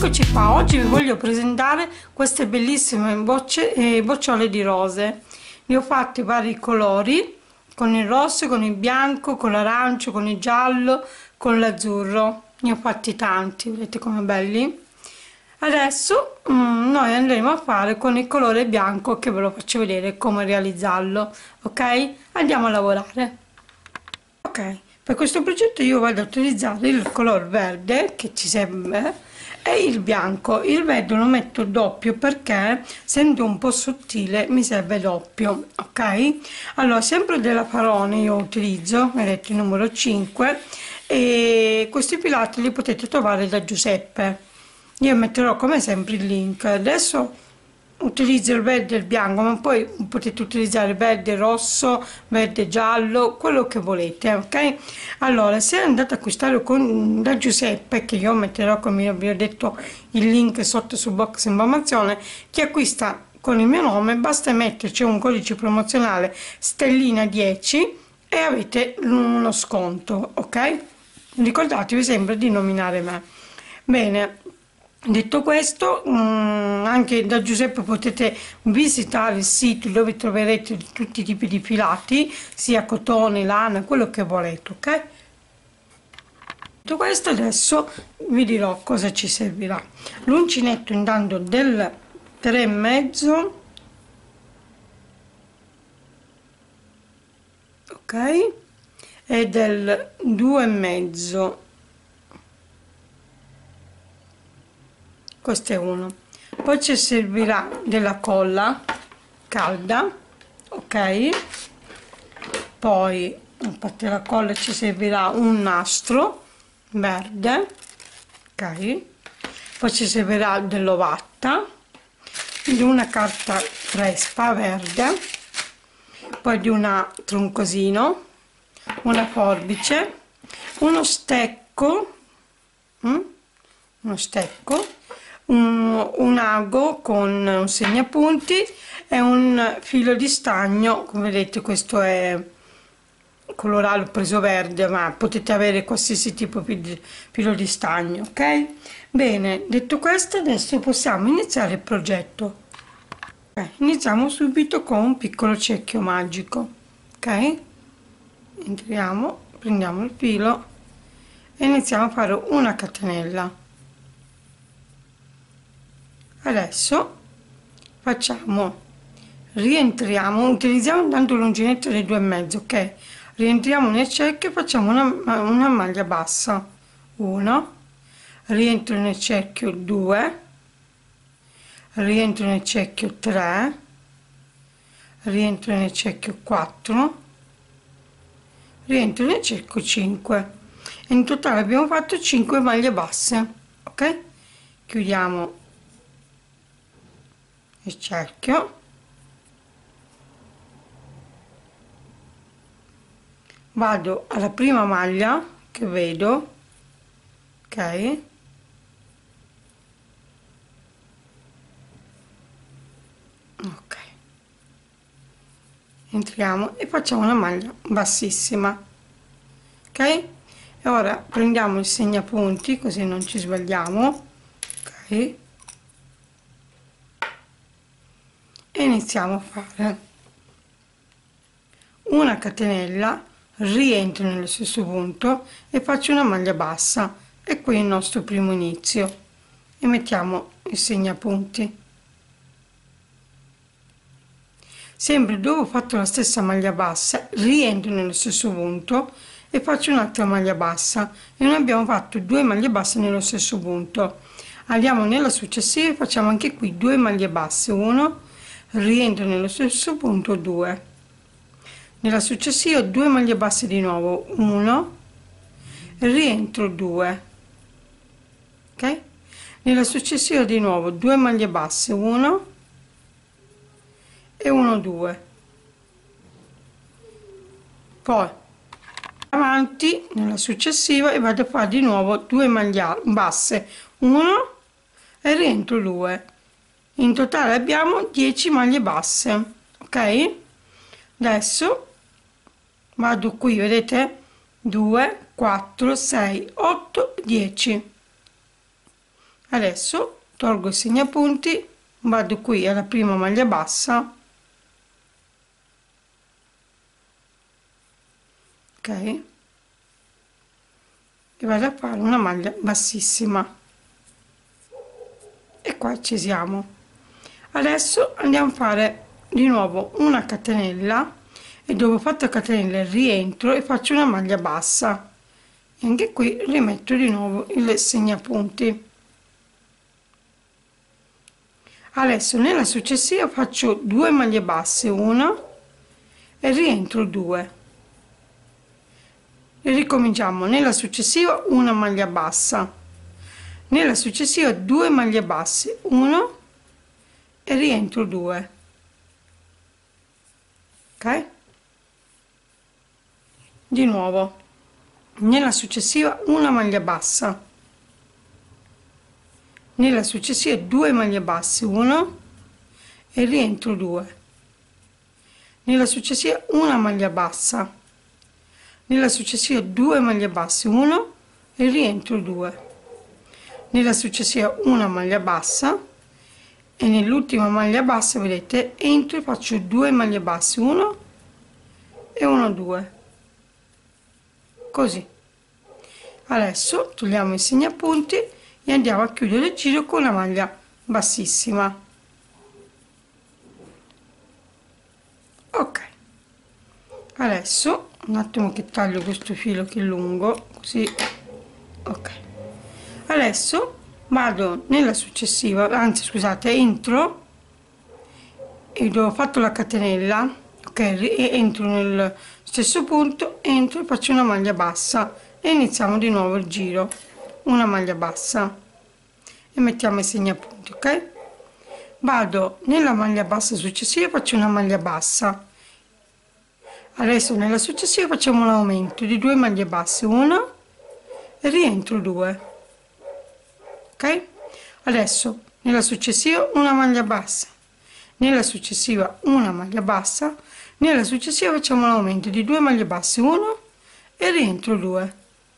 Eccoci qua, oggi vi voglio presentare queste bellissime bocciole di rose. Ne ho fatte vari colori, con il rosso, con il bianco, con l'arancio, con il giallo, con l'azzurro. Ne ho fatti tanti, vedete come belli? Adesso noi andremo a fare con il colore bianco, che ve lo faccio vedere come realizzarlo, ok? Andiamo a lavorare. Ok, per questo progetto io vado a utilizzare il color verde che ci serve e il bianco. Il verde lo metto doppio perché essendo un po' sottile mi serve doppio, ok? Allora, sempre della Farone io utilizzo, vedete, il numero 5, e questi filati li potete trovare da Giuseppe. Io metterò come sempre il link. Adesso utilizzo il verde e il bianco, ma poi potete utilizzare verde rosso, verde giallo, quello che volete, ok? Allora, se andate a acquistare da Giuseppe, che io metterò, come vi ho detto, il link sotto sul box informazione, chi acquista con il mio nome basta metterci un codice promozionale stellina 10 e avete uno sconto, ok? Ricordatevi sempre di nominare me. Bene, detto questo, anche da Giuseppe potete visitare il sito dove troverete tutti i tipi di filati, sia cotone, lana, quello che volete, ok? Detto questo, adesso vi dirò cosa ci servirà. L'uncinetto intanto del 3,5, ok? E del 2,5. Questo è uno. Poi ci servirà della colla calda, ok? Poi a parte la colla ci servirà un nastro verde, ok? Poi ci servirà dell'ovatta, di una carta crespa verde, poi di una troncosino, una forbice, uno stecco, un ago con un segnapunti e un filo di stagno. Come vedete, questo è colorato, l'ho preso verde, ma potete avere qualsiasi tipo di filo di stagno, ok? Bene, detto questo, adesso possiamo iniziare il progetto. Iniziamo subito con un piccolo cerchio magico, ok? Entriamo, prendiamo il filo e iniziamo a fare una catenella. Adesso rientriamo, utilizziamo tanto l'uncinetto dei 2,5, ok? Rientriamo nel cerchio e facciamo una maglia bassa, 1, rientro nel cerchio 2, rientro nel cerchio 3, rientro nel cerchio 4, rientro nel cerchio 5. In totale abbiamo fatto 5 maglie basse, ok? Chiudiamo il cerchio, vado alla prima maglia che vedo, ok? Ok, entriamo e facciamo una maglia bassissima, ok? E ora prendiamo il segnapunti così non ci sbagliamo, ok? E iniziamo a fare una catenella, rientro nello stesso punto e faccio una maglia bassa, e qui il nostro primo inizio, e mettiamo il segnapunti. Sempre dopo ho fatto la stessa maglia bassa, rientro nello stesso punto e faccio un'altra maglia bassa, e noi abbiamo fatto 2 maglie basse nello stesso punto. Andiamo nella successiva e facciamo anche qui 2 maglie basse, 1, rientro nello stesso punto, 2, nella successiva 2 maglie basse di nuovo, 1, rientro, 2, ok? Nella successiva di nuovo 2 maglie basse, 1 e 1, 2, poi avanti nella successiva e vado a fare di nuovo 2 maglie basse, 1 e rientro, 2. In totale abbiamo 10 maglie basse, ok? Adesso vado qui, vedete, 2, 4, 6, 8, 10. Adesso tolgo i segnapunti, vado qui alla prima maglia bassa, ok, e vado a fare una maglia bassissima e qua ci siamo. Adesso andiamo a fare di nuovo una catenella e dopo ho fatto catenella rientro e faccio una maglia bassa e anche qui rimetto di nuovo il segnapunti. Adesso nella successiva faccio 2 maglie basse, una e rientro 2 e ricominciamo. Nella successiva una maglia bassa, nella successiva 2 maglie basse, 1 e rientro 2, ok, di nuovo nella successiva una maglia bassa, nella successiva 2 maglie basse, 1 e rientro 2, nella successiva una maglia bassa, nella successiva 2 maglie basse, 1 e rientro 2, nella successiva una maglia bassa e nell'ultima maglia bassa vedete entro e faccio 2 maglie basse, 1 e 1 2, così. Adesso togliamo i segnapunti e andiamo a chiudere il giro con la maglia bassissima. Ok, adesso un attimo che taglio questo filo che è lungo, così. Ok, adesso vado nella successiva, anzi scusate, entro e dove ho fatto la catenella, ok, e entro nel stesso punto, entro e faccio una maglia bassa e iniziamo di nuovo il giro, una maglia bassa e mettiamo i segnapunti, ok. Vado nella maglia bassa successiva, faccio una maglia bassa. Adesso nella successiva facciamo un aumento di 2 maglie basse, una e rientro 2, ok. Adesso nella successiva una maglia bassa, nella successiva una maglia bassa, nella successiva facciamo un aumento di 2 maglie basse, 1 e rientro 2,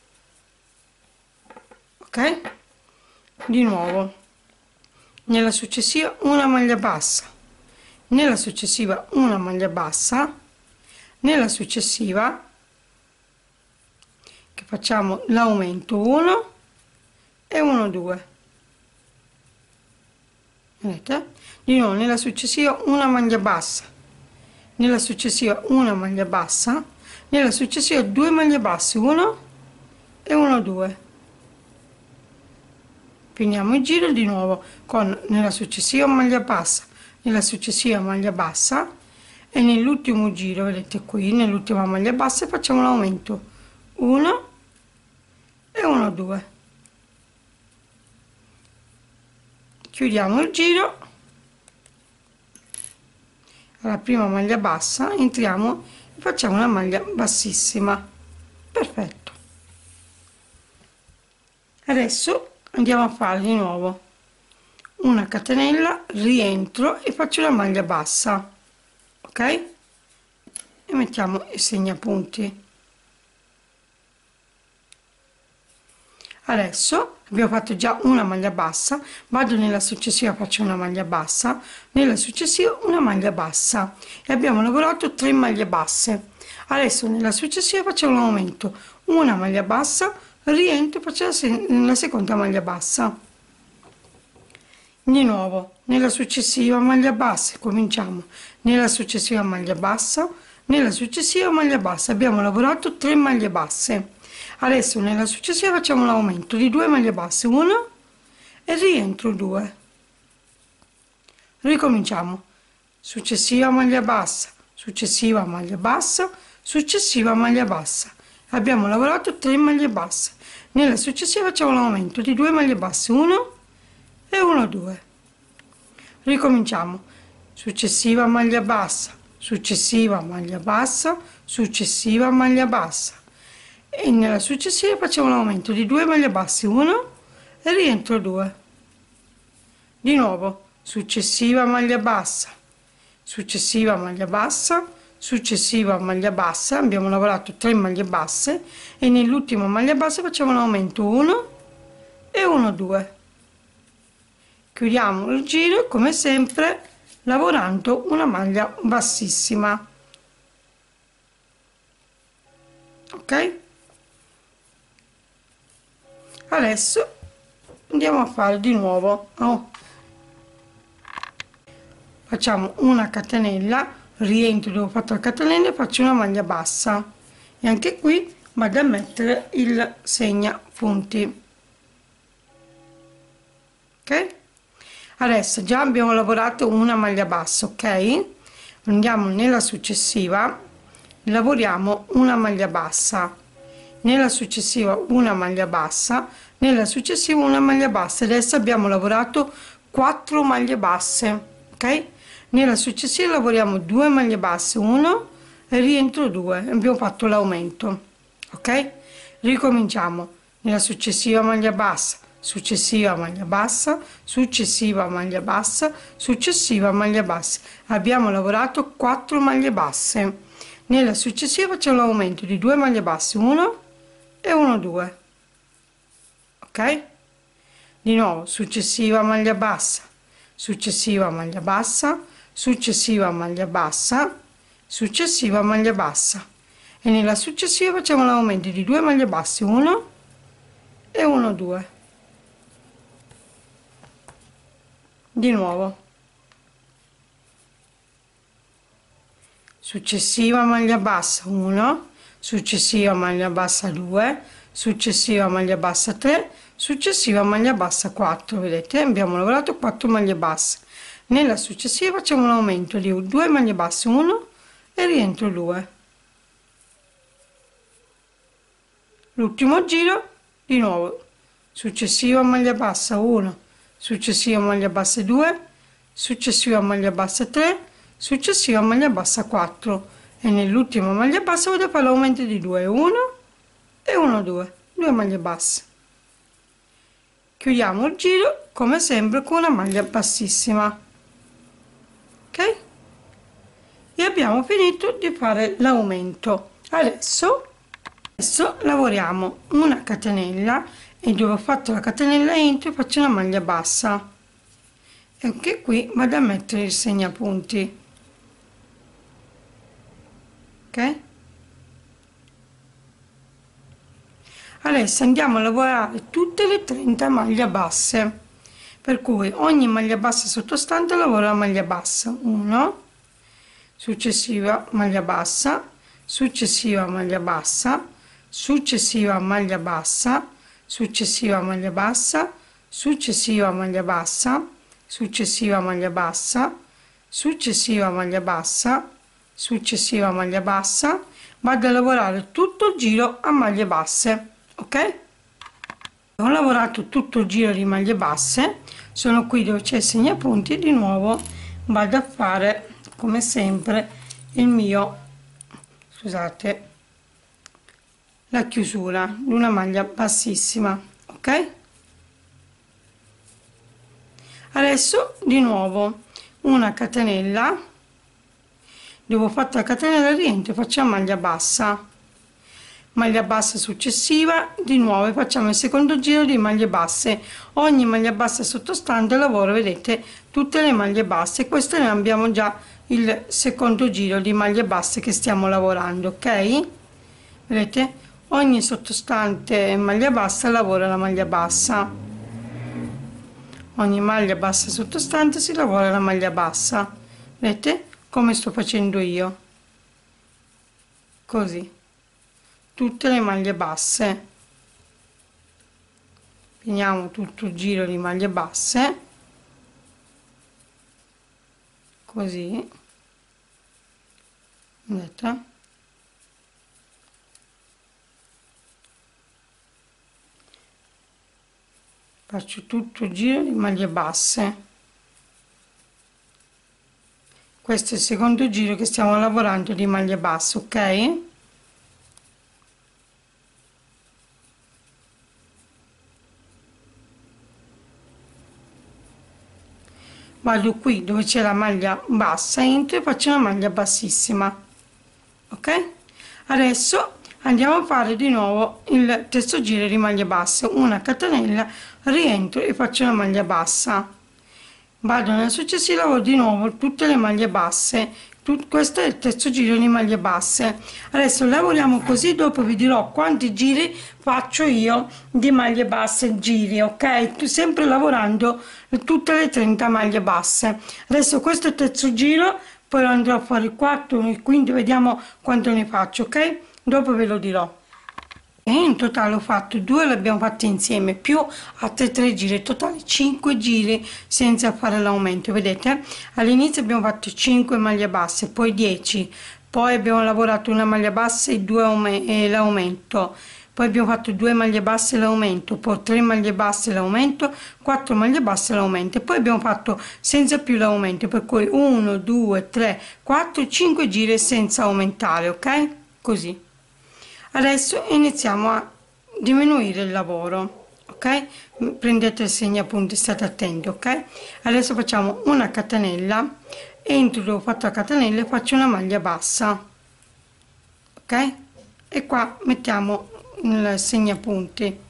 ok. Di nuovo nella successiva una maglia bassa, nella successiva una maglia bassa, nella successiva che facciamo l'aumento 1 e 1 2, vedete, di nuovo nella successiva una maglia bassa, nella successiva una maglia bassa, nella successiva 2 maglie basse, 1 e 1 2, finiamo il giro di nuovo con nella successiva maglia bassa, nella successiva maglia bassa e nell'ultimo giro vedete qui nell'ultima maglia bassa facciamo l'aumento 1 e 1 2, chiudiamo il giro alla prima maglia bassa, entriamo e facciamo una maglia bassissima, perfetto. Adesso andiamo a fare di nuovo una catenella, rientro e faccio la maglia bassa, ok, e mettiamo i segnapunti. Adesso abbiamo fatto già una maglia bassa, vado nella successiva, faccio una maglia bassa, nella successiva una maglia bassa e abbiamo lavorato 3 maglie basse. Adesso nella successiva facciamo un aumento, una maglia bassa, rientro e faccio la seconda maglia bassa. Di nuovo nella successiva maglia bassa, cominciamo nella successiva maglia bassa, nella successiva maglia bassa, abbiamo lavorato 3 maglie basse. Adesso nella successiva facciamo l'aumento di 2 maglie basse, 1 e rientro 2, ricominciamo successiva maglia bassa, successiva maglia bassa, successiva maglia bassa, abbiamo lavorato 3 maglie basse, nella successiva facciamo l'aumento di 2 maglie basse, 1 e 1 2, ricominciamo successiva maglia bassa, successiva maglia bassa, successiva maglia bassa e nella successiva facciamo l'aumento di 2 maglie basse, 1 e rientro 2, di nuovo successiva maglia bassa, successiva maglia bassa, successiva maglia bassa, abbiamo lavorato 3 maglie basse e nell'ultima maglia bassa facciamo l'aumento 1 e 1 2, chiudiamo il giro come sempre lavorando una maglia bassissima. Ok, adesso andiamo a fare di nuovo, facciamo una catenella, rientro dove ho fatto la catenella e faccio una maglia bassa, e anche qui vado a mettere il segnapunti. Ok, adesso già abbiamo lavorato una maglia bassa. Ok, andiamo nella successiva, lavoriamo una maglia bassa, nella successiva una maglia bassa, nella successiva una maglia bassa. Adesso abbiamo lavorato 4 maglie basse. Ok, nella successiva lavoriamo 2 maglie basse, 1 e rientro 2, abbiamo fatto l'aumento. Ok, ricominciamo nella successiva maglia bassa, successiva maglia bassa, successiva maglia bassa, successiva maglia bassa. Abbiamo lavorato 4 maglie basse. Nella successiva c'è un aumento di 2 maglie basse, 1 e 1, 2. Ok, di nuovo successiva maglia bassa, successiva maglia bassa, successiva maglia bassa, successiva maglia bassa, e nella successiva facciamo l'aumento di 2 maglie basse, 1 e 1, 2. Di nuovo successiva maglia bassa 1, successiva maglia bassa 2, successiva maglia bassa 3, successiva maglia bassa 4. Vedete, abbiamo lavorato 4 maglie basse. Nella successiva facciamo un aumento di 2 maglie basse, 1 e rientro 2. L'ultimo giro di nuovo successiva maglia bassa 1, successiva maglia bassa 2, successiva maglia bassa 3, successiva maglia bassa 4, e nell'ultima maglia bassa vado a fare l'aumento di 2, 1 e 1, 2, 2 maglie basse. Chiudiamo il giro come sempre con una maglia bassissima. Ok, e abbiamo finito di fare l'aumento. Adesso lavoriamo una catenella, e dove ho fatto la catenella entro faccio una maglia bassa, e anche qui vado a mettere il segnapunti. Ok, adesso andiamo a lavorare tutte le 30 maglie basse, per cui ogni maglia bassa sottostante lavoro la maglia bassa, 1, successiva maglia bassa, successiva maglia bassa, successiva maglia bassa, successiva maglia bassa, successiva maglia bassa, successiva maglia bassa, successiva maglia bassa, successiva maglia bassa. Vado a lavorare tutto il giro a maglie basse. Ok, ho lavorato tutto il giro di maglie basse, sono qui dove c'è il segnapunti, e di nuovo vado a fare come sempre il mio, scusate, la chiusura di una maglia bassissima. Ok, adesso di nuovo una catenella, dove ho fatto la catenella rientro, facciamo maglia bassa successiva, di nuovo facciamo il secondo giro di maglie basse. Ogni maglia bassa sottostante lavoro, vedete, tutte le maglie basse. Questo noi abbiamo già il secondo giro di maglie basse che stiamo lavorando. Ok, vedete, ogni sottostante maglia bassa lavora la maglia bassa, ogni maglia bassa sottostante si lavora la maglia bassa. Vedete come sto facendo io, così tutte le maglie basse, finiamo tutto il giro di maglie basse così, vedete, faccio tutto il giro di maglie basse. Questo è il secondo giro che stiamo lavorando di maglie basse. Ok, vado qui dove c'è la maglia bassa, entro e faccio una maglia bassissima. Ok, adesso andiamo a fare di nuovo il terzo giro di maglie basse, una catenella, rientro e faccio una maglia bassa. vado nella successiva, lavoro di nuovo tutte le maglie basse. Questo è il terzo giro di maglie basse. Adesso lavoriamo così, dopo vi dirò quanti giri faccio io di maglie basse, giri, ok, sempre lavorando tutte le 30 maglie basse. Adesso questo è il terzo giro, poi lo andrò a fare il quarto, quindi vediamo quanto ne faccio, ok, dopo ve lo dirò. E in totale ho fatto 2, le abbiamo fatte insieme, più altri 3 giri, totale 5 giri senza fare l'aumento. Vedete, all'inizio abbiamo fatto 5 maglie basse, poi 10, poi abbiamo lavorato una maglia bassa e 2 e l'aumento, poi abbiamo fatto 2 maglie basse e l'aumento, poi 3 maglie basse e l'aumento, 4 maglie basse e l'aumento, e poi abbiamo fatto senza più l'aumento, per cui 1 2 3 4 5 giri senza aumentare, ok, così. Adesso iniziamo a diminuire il lavoro, ok, prendete il segnapunti, state attenti, ok. Adesso facciamo una catenella, entro dove ho fatto la catenella faccio una maglia bassa, ok, e qua mettiamo il segnapunti,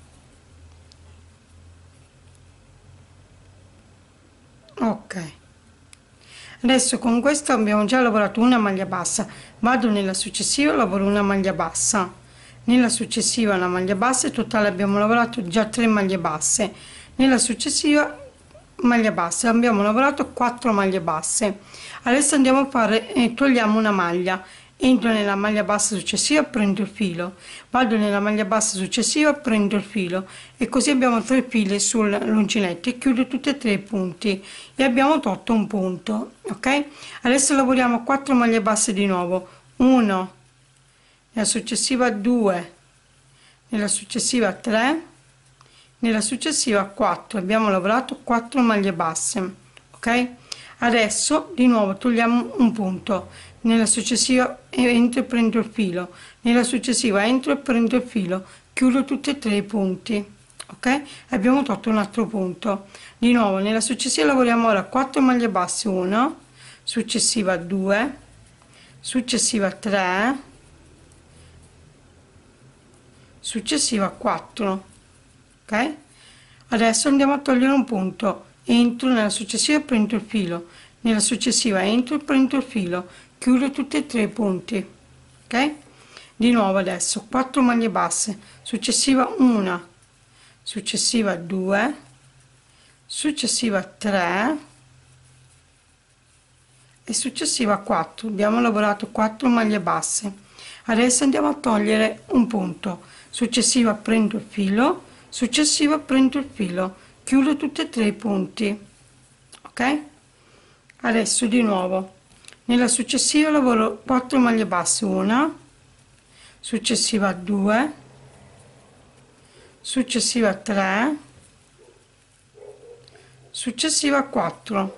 ok. Adesso con questo abbiamo già lavorato una maglia bassa, vado nella successiva, lavoro una maglia bassa, nella successiva una maglia bassa, in totale abbiamo lavorato già 3 maglie basse, nella successiva maglia bassa abbiamo lavorato 4 maglie basse. Adesso andiamo a fare, togliamo una maglia, entro nella maglia bassa successiva, prendo il filo, vado nella maglia bassa successiva, prendo il filo, e così abbiamo 3 file sull'uncinetto e chiudo tutti e 3 i punti e abbiamo tolto un punto, ok. Adesso lavoriamo 4 maglie basse di nuovo, 1, nella successiva 2, nella successiva 3, nella successiva 4, abbiamo lavorato 4 maglie basse, ok. Adesso di nuovo togliamo un punto, nella successiva entro e prendo il filo, nella successiva entro e prendo il filo, chiudo tutti e 3 i punti, ok, abbiamo tolto un altro punto. Di nuovo nella successiva lavoriamo ora 4 maglie basse, 1, successiva 2, successiva 3, successiva 4, ok. Adesso andiamo a togliere un punto, entro nella successiva, prendo il filo, nella successiva entro e prendo il filo, chiudo tutti e 3 i punti, ok. Di nuovo adesso 4 maglie basse, successiva 1, successiva 2, successiva 3 e successiva 4. Abbiamo lavorato 4 maglie basse. Adesso andiamo a togliere un punto, successiva prendo il filo, successiva prendo il filo, chiudo tutti e 3 i punti, ok. Adesso di nuovo nella successiva lavoro 4 maglie basse, 1, successiva 2, successiva 3, successiva 4.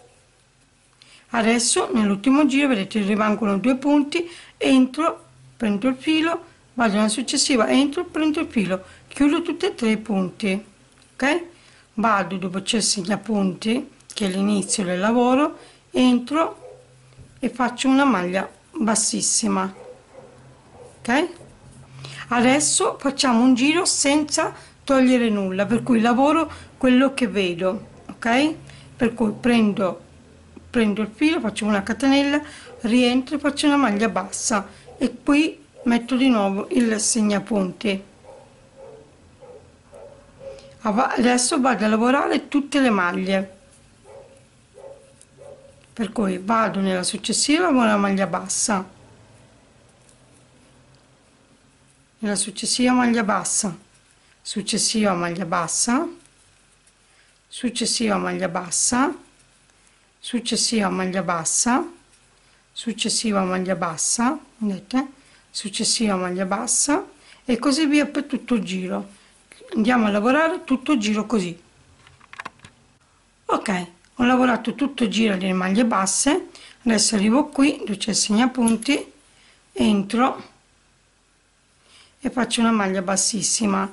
Adesso nell'ultimo giro vedete rimangono 2 punti, entro, prendo il filo, vado nella successiva, entro, prendo il filo, chiudo tutti e 3 i punti, ok. Vado dove c'è il segnapunti che è l'inizio del lavoro, entro e faccio una maglia bassissima, ok. Adesso facciamo un giro senza togliere nulla, per cui lavoro quello che vedo, ok, per cui prendo il filo, faccio una catenella, rientro e faccio una maglia bassa e qui metto di nuovo il segnapunti. Adesso vado a lavorare tutte le maglie, per cui vado nella successiva con la maglia bassa, nella successiva maglia bassa, successiva maglia bassa, successiva maglia bassa, successiva maglia bassa, successiva maglia bassa, vedete, successiva maglia bassa e così via per tutto il giro. Andiamo a lavorare tutto il giro così. Ok, ho lavorato tutto il giro delle maglie basse, adesso arrivo qui dove c'è il segnapunti, entro e faccio una maglia bassissima,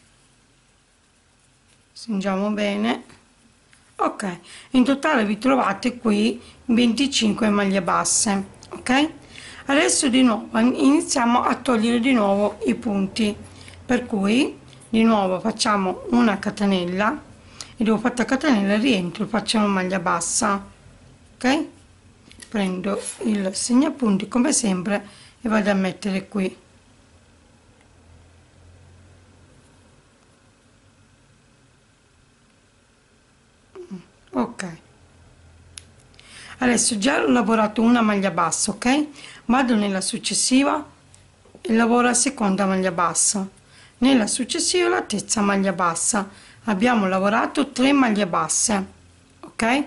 stringiamo bene, ok. In totale vi trovate qui 25 maglie basse, ok. Adesso di nuovo iniziamo a togliere di nuovo i punti, per cui di nuovo facciamo una catenella, e dopo fatta catenella rientro, facciamo maglia bassa, ok? Prendo il segnapunti come sempre e vado a mettere qui. Ok, adesso già ho lavorato una maglia bassa, ok? Vado nella successiva e lavoro la seconda maglia bassa, nella successiva la terza maglia bassa. Abbiamo lavorato 3 maglie basse, ok?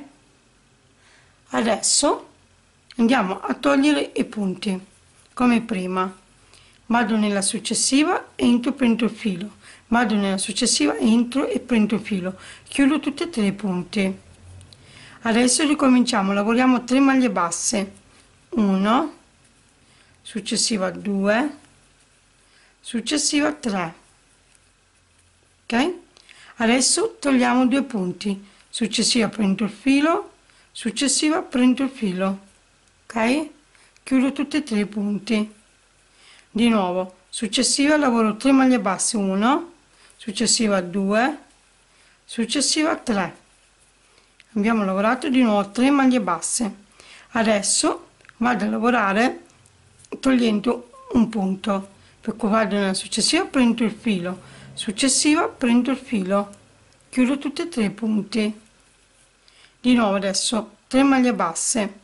Adesso andiamo a togliere i punti come prima. Vado nella successiva, entro, prendo il filo, vado nella successiva, entro e prendo il filo, chiudo tutti e 3 i punti. Adesso ricominciamo, lavoriamo 3 maglie basse, 1, successiva 2, successiva 3, ok? Adesso togliamo 2 punti, successiva prendo il filo, successiva prendo il filo, ok? Chiudo tutti e 3 i punti. Di nuovo, successiva lavoro 3 maglie basse, 1, successiva 2, successiva 3. Abbiamo lavorato di nuovo 3 maglie basse. Adesso vado a lavorare togliendo un punto, per cui vado nella successiva, prendo il filo, successiva prendo il filo, chiudo tutti e 3 i punti. Di nuovo adesso 3 maglie basse,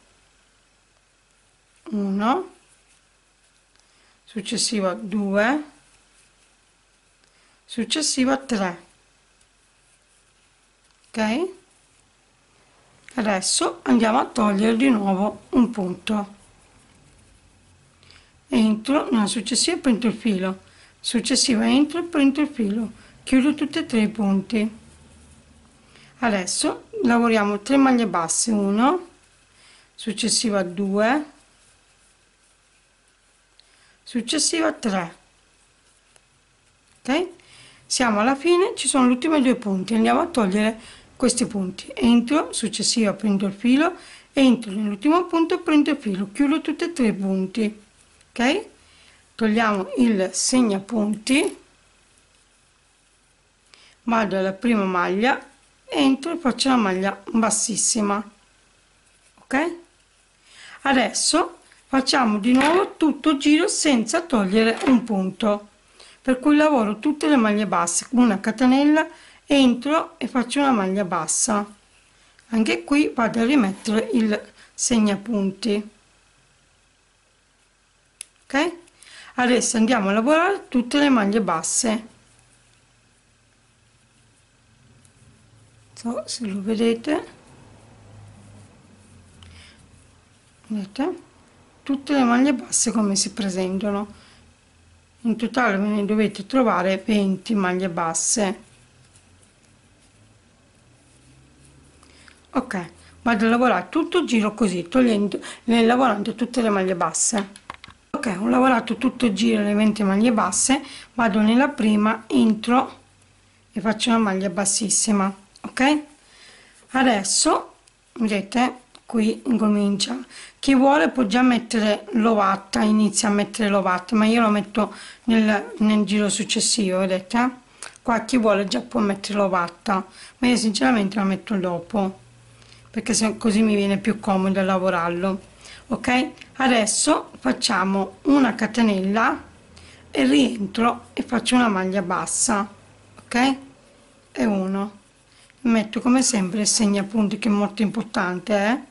1, successiva 2, successiva 3, ok? Adesso andiamo a togliere di nuovo un punto, entro nella successiva, prendo il filo, successiva entro e prendo il filo, chiudo tutti e 3 i punti. Adesso lavoriamo 3 maglie basse, 1, successiva 2, successiva 3, ok? Siamo alla fine, ci sono gli ultimi 2 punti, andiamo a togliere questi punti, entro, successiva prendo il filo, entro nell'ultimo punto e prendo il filo, chiudo tutti e 3 i punti, ok? Togliamo il segnapunti, vado alla prima maglia, entro e faccio la maglia bassissima, ok? Adesso facciamo di nuovo tutto il giro senza togliere un punto, per cui lavoro tutte le maglie basse, una catenella, entro e faccio una maglia bassa. Anche qui vado a rimettere il segnapunti, ok? Adesso andiamo a lavorare tutte le maglie basse. So se lo vedete, vedete tutte le maglie basse come si presentano. In totale ve ne dovete trovare 20 maglie basse. Ok, vado a lavorare tutto il giro così, togliendo, lavorando tutte le maglie basse. Ok, ho lavorato tutto il giro le 20 maglie basse, vado nella prima, entro e faccio una maglia bassissima, ok? Adesso vedete qui incomincia, chi vuole può già mettere l'ovatta, inizia a mettere l'ovatta, ma io lo metto nel giro successivo, vedete? Qua chi vuole già può mettere l'ovatta, ma io sinceramente la metto dopo, perché così mi viene più comodo lavorarlo, ok? Adesso facciamo una catenella e rientro e faccio una maglia bassa, ok? E uno, metto come sempre il segnapunti che è molto importante,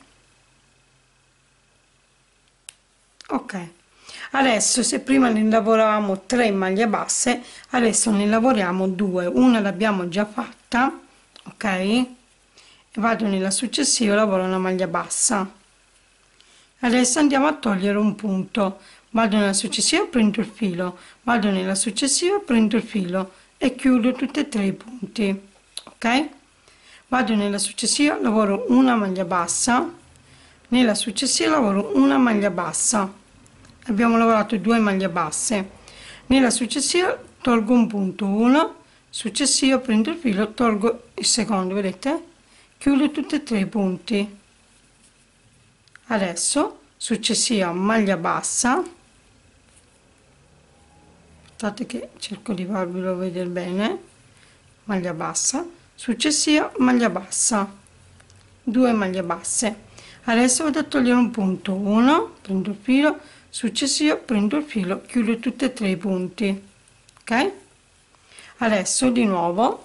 ok? Adesso se prima ne lavoravamo 3 maglie basse, adesso ne lavoriamo 2, una l'abbiamo già fatta, ok? E vado nella successiva, lavoro una maglia bassa. Adesso andiamo a togliere un punto, vado nella successiva, prendo il filo, vado nella successiva, prendo il filo e chiudo tutti e 3 i punti, ok? Vado nella successiva, lavoro una maglia bassa, nella successiva lavoro una maglia bassa, abbiamo lavorato 2 maglie basse, nella successiva tolgo un punto, 1, successiva prendo il filo, tolgo il secondo, vedete? Chiudo tutti e 3 i punti. Adesso successiva maglia bassa, aspettate che cerco di farvelo vedere bene, maglia bassa, successiva maglia bassa, 2 maglie basse. Adesso vado a togliere un punto, 1, prendo il filo, successivo prendo il filo, chiudo tutti e 3 i punti, ok? Adesso di nuovo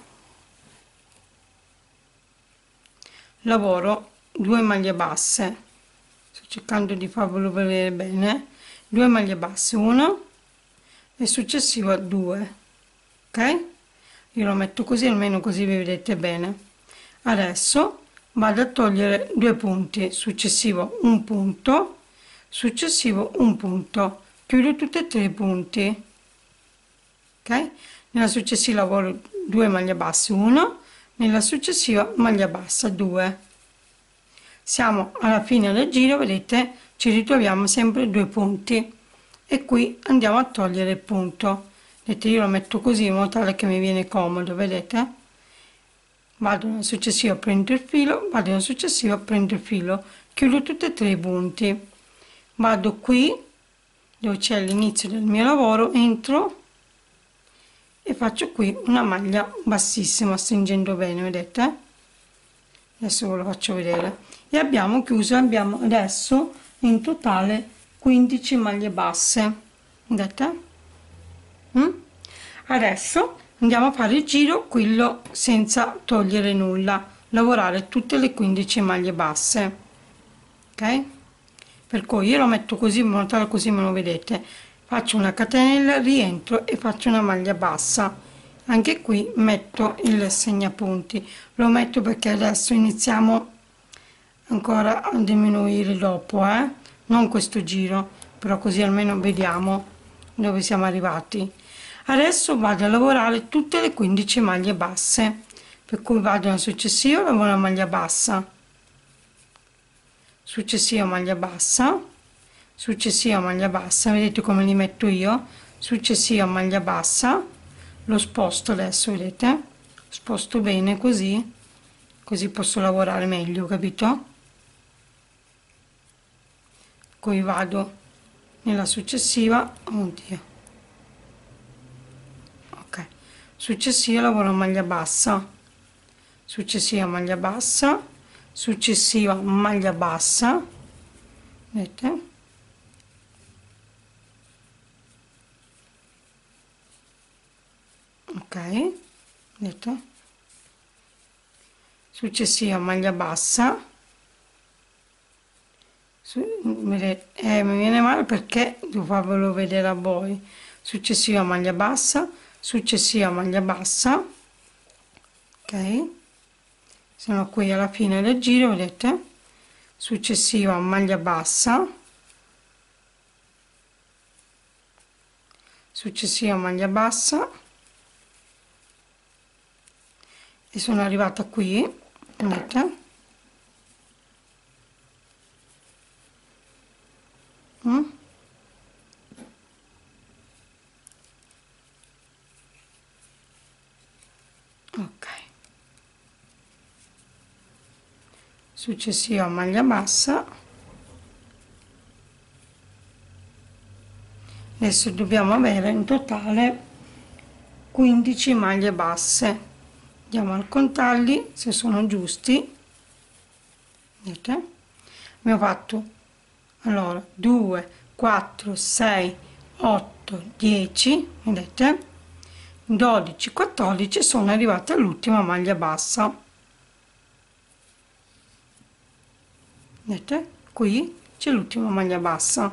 lavoro 2 maglie basse, sto cercando di farvelo vedere bene, 2 maglie basse, 1 e successiva 2, ok? Io lo metto così, almeno così vi vedete bene. Adesso vado a togliere 2 punti, successivo un punto, successivo un punto, chiudo tutti e 3 i punti, ok? Nella successiva lavoro 2 maglie basse, 1, nella successiva maglia bassa, 2. Siamo alla fine del giro, vedete, ci ritroviamo sempre 2 punti e qui andiamo a togliere il punto. Vedete, io lo metto così in modo tale che mi viene comodo, vedete? Vado nella successiva, prendo il filo, vado nella successiva, prendo il filo, chiudo tutti e 3 i punti, vado qui dove c'è l'inizio del mio lavoro, entro e faccio qui una maglia bassissima, stringendo bene, vedete? Adesso ve lo faccio vedere. E abbiamo chiuso, abbiamo adesso in totale 15 maglie basse, vedete? Adesso andiamo a fare il giro, quello senza togliere nulla, lavorare tutte le 15 maglie basse, ok? Per cui io lo metto così in modo tale, così me lo vedete, faccio una catenella, rientro e faccio una maglia bassa. Anche qui metto il segnapunti, lo metto perché adesso iniziamo ancora a diminuire dopo, non questo giro, però così almeno vediamo dove siamo arrivati. Adesso vado a lavorare tutte le 15 maglie basse, per cui vado nella successiva, lavoro una maglia bassa, successiva maglia bassa, successiva maglia bassa, vedete come li metto io, successiva maglia bassa, lo sposto adesso, vedete, sposto bene così, così posso lavorare meglio, capito? Poi vado nella successiva, oddio, ok, successiva lavoro maglia bassa, successiva maglia bassa, successiva maglia bassa, vedete, ok, vedete, successiva maglia bassa, mi viene male perché devo farvelo vedere a voi, successiva maglia bassa, successiva maglia bassa, ok, sono qui alla fine del giro, vedete, successiva maglia bassa, successiva maglia bassa e sono arrivata qui, vedete, ok, successiva maglia bassa. Adesso dobbiamo avere in totale 15 maglie basse, andiamo a contarli se sono giusti, vedete, abbiamo fatto allora 2 4 6 8 10, vedete, 12 14, sono arrivate all'ultima maglia bassa, vedete, qui c'è l'ultima maglia bassa,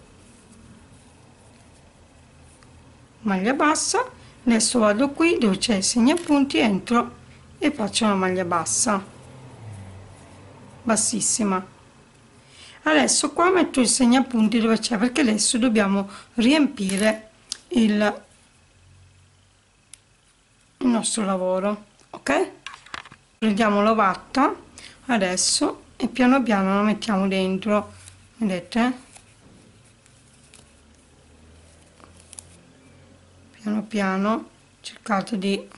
maglia bassa. Adesso vado qui dove c'è il segnapunti, entro e faccio una maglia bassa bassissima. Adesso qua metto il segnapunti dove c'è, perché adesso dobbiamo riempire il nostro lavoro, ok? Prendiamo l'ovatta adesso e piano piano la mettiamo dentro, vedete, piano piano cercate di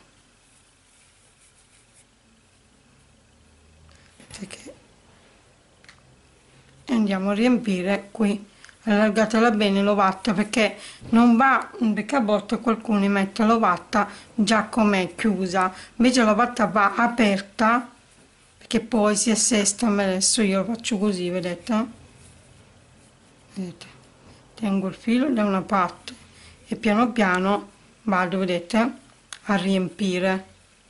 che andiamo a riempire qui allargatela bene l'ovatta, perché non va, perché a volte qualcuno mette l'ovatta già com'è chiusa, invece l'ovatta va aperta perché poi si assesta. Ma adesso io lo faccio così, vedete? Vedete, tengo il filo da una parte e piano piano vado, vedete, a riempire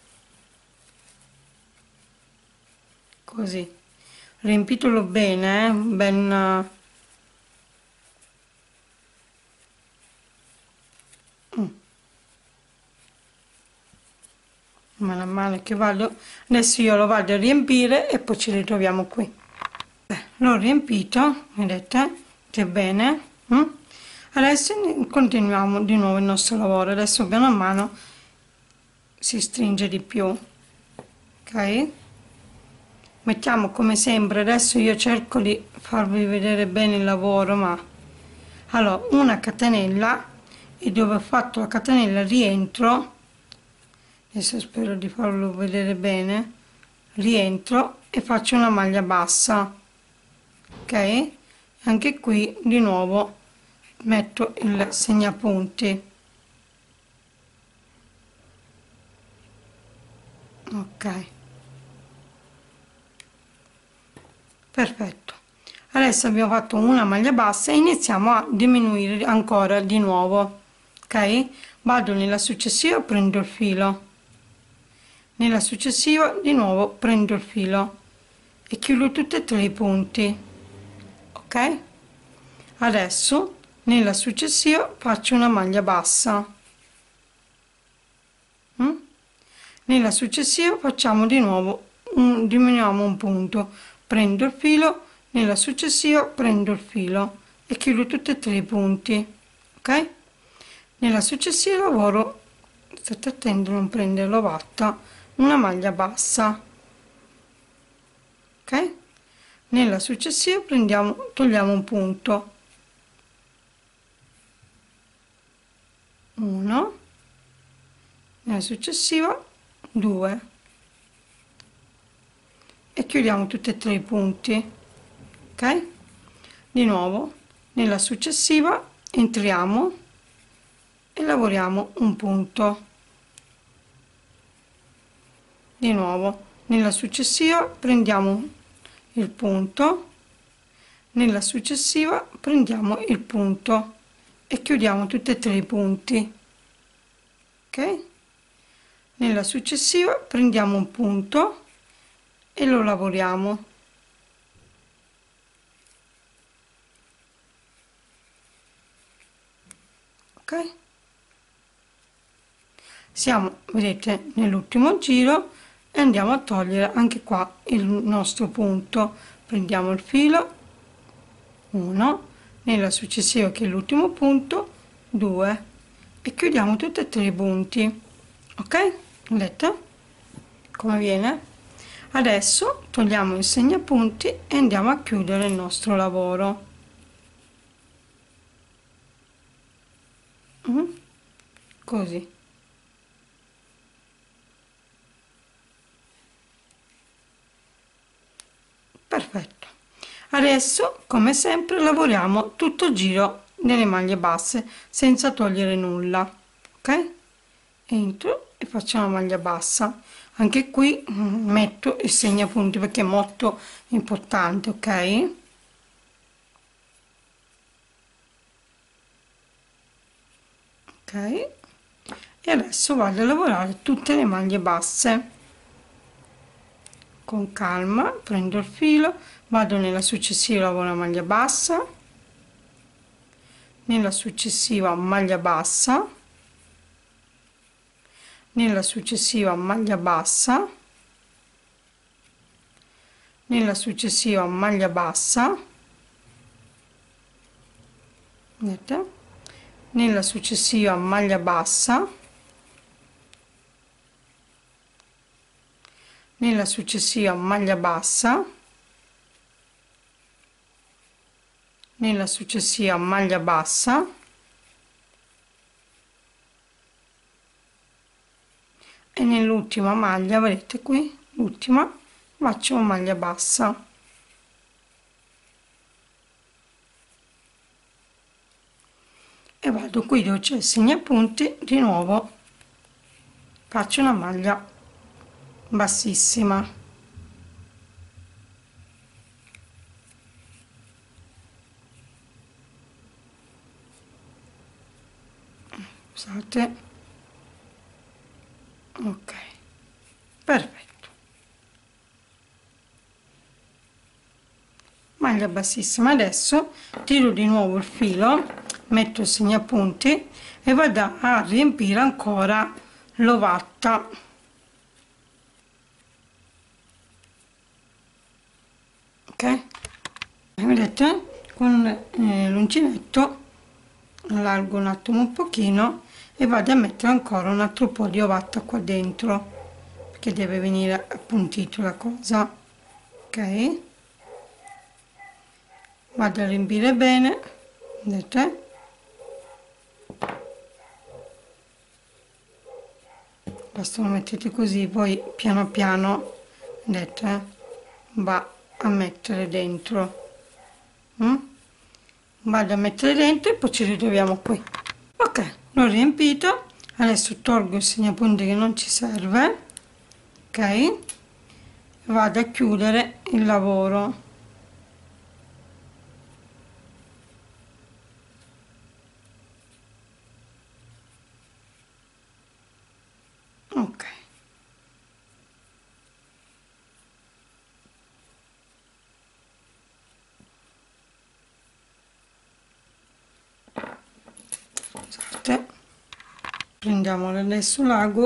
così. Riempitelo bene, ben man mano che vado. Adesso io lo vado a riempire e poi ci ritroviamo qui. L'ho riempito, vedete che bene. Adesso continuiamo di nuovo il nostro lavoro. Adesso piano mano si stringe di più, ok? Mettiamo come sempre, adesso io cerco di farvi vedere bene il lavoro, ma allora una catenella, e dove ho fatto la catenella rientro, adesso spero di farlo vedere bene, rientro e faccio una maglia bassa, ok? Anche qui di nuovo metto il segnapunti, ok, perfetto. Adesso abbiamo fatto una maglia bassa e iniziamo a diminuire ancora di nuovo, ok? Vado nella successiva, prendo il filo, nella successiva di nuovo prendo il filo e chiudo tutti e tre i punti, ok? Adesso nella successiva faccio una maglia bassa, nella successiva facciamo di nuovo diminuiamo un punto, prendo il filo, nella successiva prendo il filo e chiudo tutti e tre i punti, ok? Nella successiva lavoro, state attenti a non prendere l'ovatta, una maglia bassa, ok? Nella successiva togliamo un punto, 1, nella successiva 2 e chiudiamo tutti e tre i punti, ok? Di nuovo nella successiva entriamo e lavoriamo un punto, di nuovo nella successiva prendiamo il punto, nella successiva prendiamo il punto e chiudiamo tutti e tre i punti, ok? Nella successiva prendiamo un punto e lo lavoriamo, ok? Siamo, vedete, nell'ultimo giro e andiamo a togliere anche qua il nostro punto, prendiamo il filo, 1, nella successiva che è l'ultimo punto 2 e chiudiamo tutti e tre i punti, ok? Vedete come viene? Adesso togliamo il segnapunti e andiamo a chiudere il nostro lavoro. Così. Perfetto. Adesso come sempre lavoriamo tutto il giro nelle maglie basse senza togliere nulla, ok? Entro e faccio una maglia bassa, anche qui metto il segnapunti perché è molto importante, ok? Ok, e adesso vado a lavorare tutte le maglie basse con calma, prendo il filo, vado nella successiva, lavoro una maglia bassa, nella successiva maglia bassa, nella successiva maglia bassa, nella successiva maglia bassa, vedete? Nella successiva maglia bassa, nella successiva maglia bassa, nella successiva maglia bassa, e nell'ultima maglia, vedete qui, l'ultima, faccio una maglia bassa, vado qui dove c'è il segnapunti, di nuovo faccio una maglia bassissima, scusate, ok, perfetto, maglia bassissima. Adesso tiro di nuovo il filo, metto il segnapunti e vado a riempire ancora l'ovatta. Ok, vedete, con l'uncinetto allargo un attimo un pochino e vado a mettere ancora un altro po' di ovatta qua dentro, perché deve venire appuntito la cosa. Ok, vado a riempire bene, vedete, basta lo mettete così, poi piano piano, vedete, va a mettere dentro. Vado a mettere dentro e poi ci ritroviamo qui. Ok, l'ho riempito, adesso tolgo il segnapunti che non ci serve, ok, vado a chiudere il lavoro. Ok, scusate, prendiamo adesso l'ago,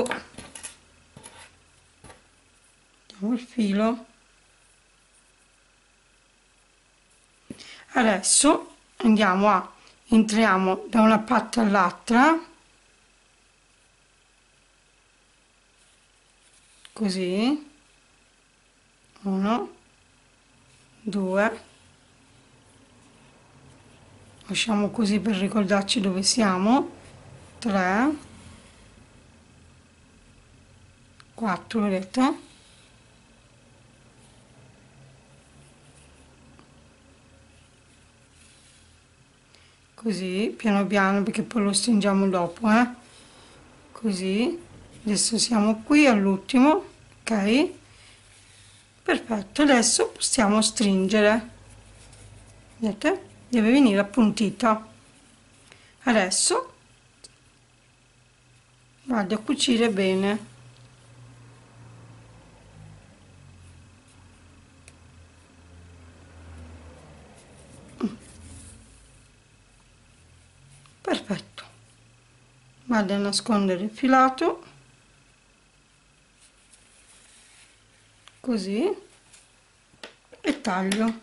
diamo il filo, adesso andiamo a entriamo da una parte all'altra, così, 1, 2, lasciamo così per ricordarci dove siamo, 3, 4, vedete, così piano piano, perché poi lo stringiamo dopo, così. Adesso siamo qui all'ultimo, ok, perfetto. Adesso possiamo stringere, vedete, deve venire appuntita. Adesso vado a cucire bene, perfetto, vado a nascondere il filato, così, e taglio.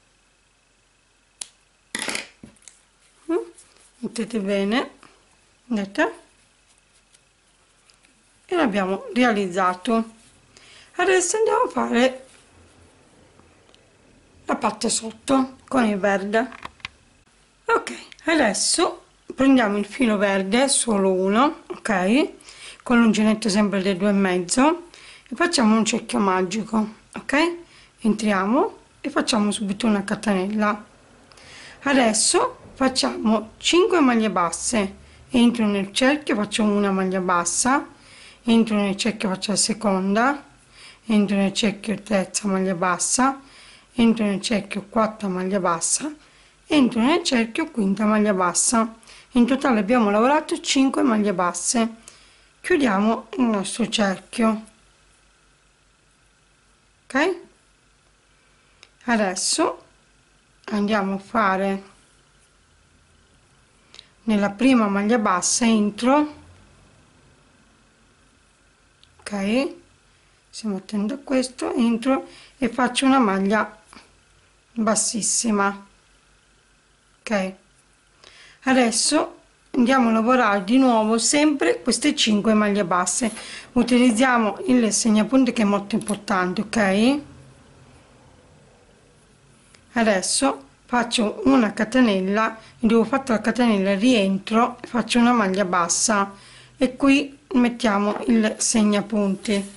Mettete bene, vedete, e l'abbiamo realizzato. Adesso andiamo a fare la parte sotto con il verde. Ok, adesso prendiamo il filo verde, solo uno, ok, con l'uncinetto sempre del 2,5 e facciamo un cerchio magico, ok, entriamo e facciamo subito una catenella. Adesso facciamo 5 maglie basse, entro nel cerchio, faccio una maglia bassa, entro nel cerchio, faccio la seconda, entro nel cerchio, terza maglia bassa, entro nel cerchio, quarta maglia bassa, entro nel cerchio, quinta maglia bassa. In totale abbiamo lavorato 5 maglie basse. Chiudiamo il nostro cerchio, ok, adesso andiamo a fare nella prima maglia bassa, entro, ok, stiamo attenti a questo, entro e faccio una maglia bassissima, ok. Adesso andiamo a lavorare di nuovo sempre queste 5 maglie basse, utilizziamo il segnapunti che è molto importante, ok. Adesso faccio una catenella, devo fare la catenella, rientro, faccio una maglia bassa e qui mettiamo il segnapunti,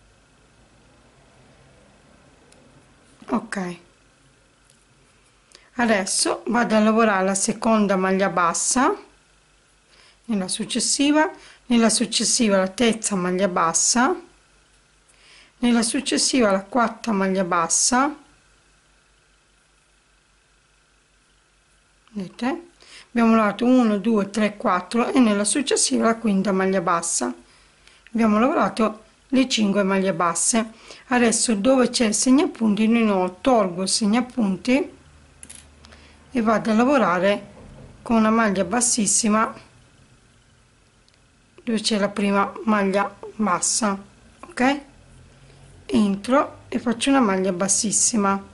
ok. Adesso vado a lavorare la seconda maglia bassa, nella successiva la terza maglia bassa, nella successiva la quarta maglia bassa, vedete? Abbiamo lavorato 1 2 3 4 e nella successiva la quinta maglia bassa. Abbiamo lavorato le 5 maglie basse. Adesso dove c'è il segnapunti di nuovo tolgo il segnapunti e vado a lavorare con una maglia bassissima dove c'è la prima maglia bassa, ok? Entro e faccio una maglia bassissima,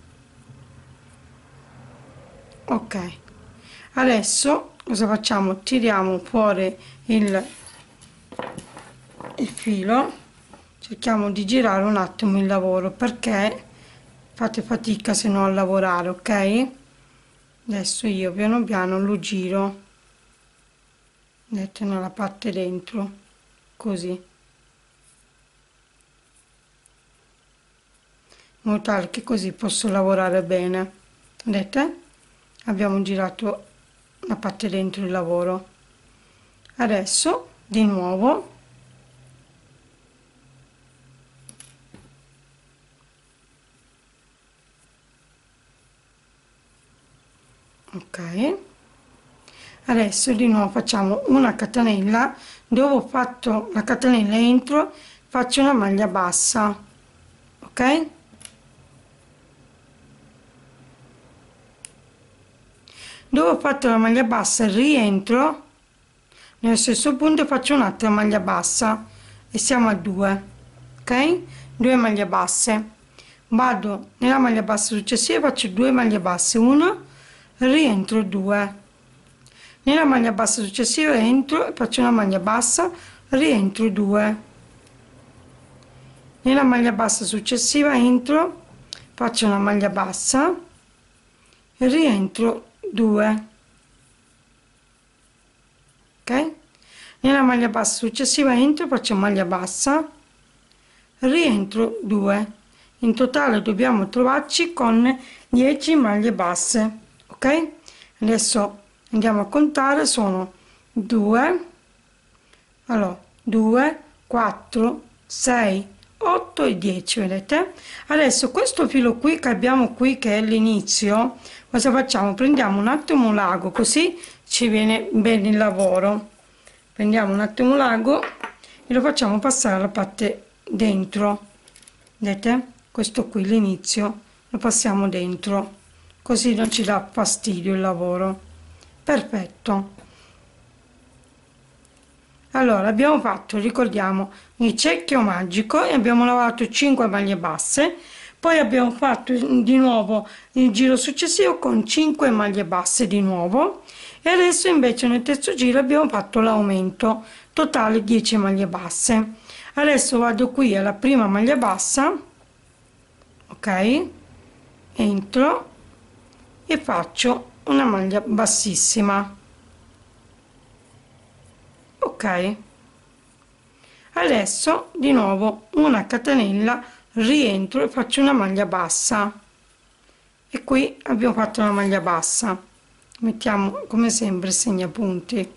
ok. Adesso cosa facciamo? Tiriamo fuori il filo, cerchiamo di girare un attimo il lavoro perché fate fatica se no a lavorare, ok? Adesso io piano piano lo giro, vedete, nella parte dentro, così, in modo tale che così posso lavorare bene. Vedete? Abbiamo girato la parte dentro il lavoro. Adesso di nuovo ok, adesso di nuovo facciamo una catenella dove ho fatto la catenella entro, faccio una maglia bassa, ok, dove ho fatto la maglia bassa rientro nello stesso punto e faccio un'altra maglia bassa e siamo a 2, ok, 2 maglie basse. Vado nella maglia bassa successiva, faccio 2 maglie basse, 1, rientro 2, nella maglia bassa successiva entro e faccio una maglia bassa, rientro 2, nella maglia bassa successiva entro, faccio una maglia bassa, rientro 2, ok, nella maglia bassa successiva entro, faccio maglia bassa, rientro 2. In totale dobbiamo trovarci con 10 maglie basse, ok? Adesso andiamo a contare, sono 2, allora 2, 4, 6, 8 e 10, vedete? Adesso questo filo qui che abbiamo qui, che è l'inizio, cosa facciamo? Prendiamo un attimo l'ago, così ci viene bene il lavoro. Prendiamo un attimo l'ago e lo facciamo passare alla parte dentro, vedete? Questo qui l'inizio lo passiamo dentro, così non ci dà fastidio il lavoro. Perfetto. Allora abbiamo fatto, ricordiamo, il cerchio magico e abbiamo lavorato 5 maglie basse, poi abbiamo fatto di nuovo il giro successivo con 5 maglie basse di nuovo e adesso invece nel terzo giro abbiamo fatto l'aumento totale 10 maglie basse. Adesso vado qui alla prima maglia bassa, ok, entro e faccio una maglia bassissima, ok. Adesso di nuovo una catenella, rientro e faccio una maglia bassa e qui abbiamo fatto una maglia bassa, mettiamo come sempre il segnapunti.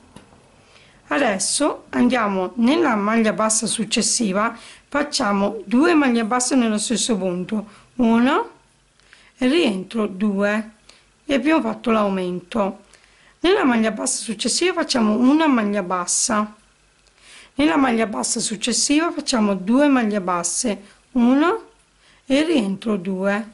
Adesso andiamo nella maglia bassa successiva, facciamo 2 maglie basse nello stesso punto, 1 e rientro 2 e abbiamo fatto l'aumento. Nella maglia bassa successiva facciamo una maglia bassa, nella maglia bassa successiva facciamo 2 maglie basse, 1 e rientro 2,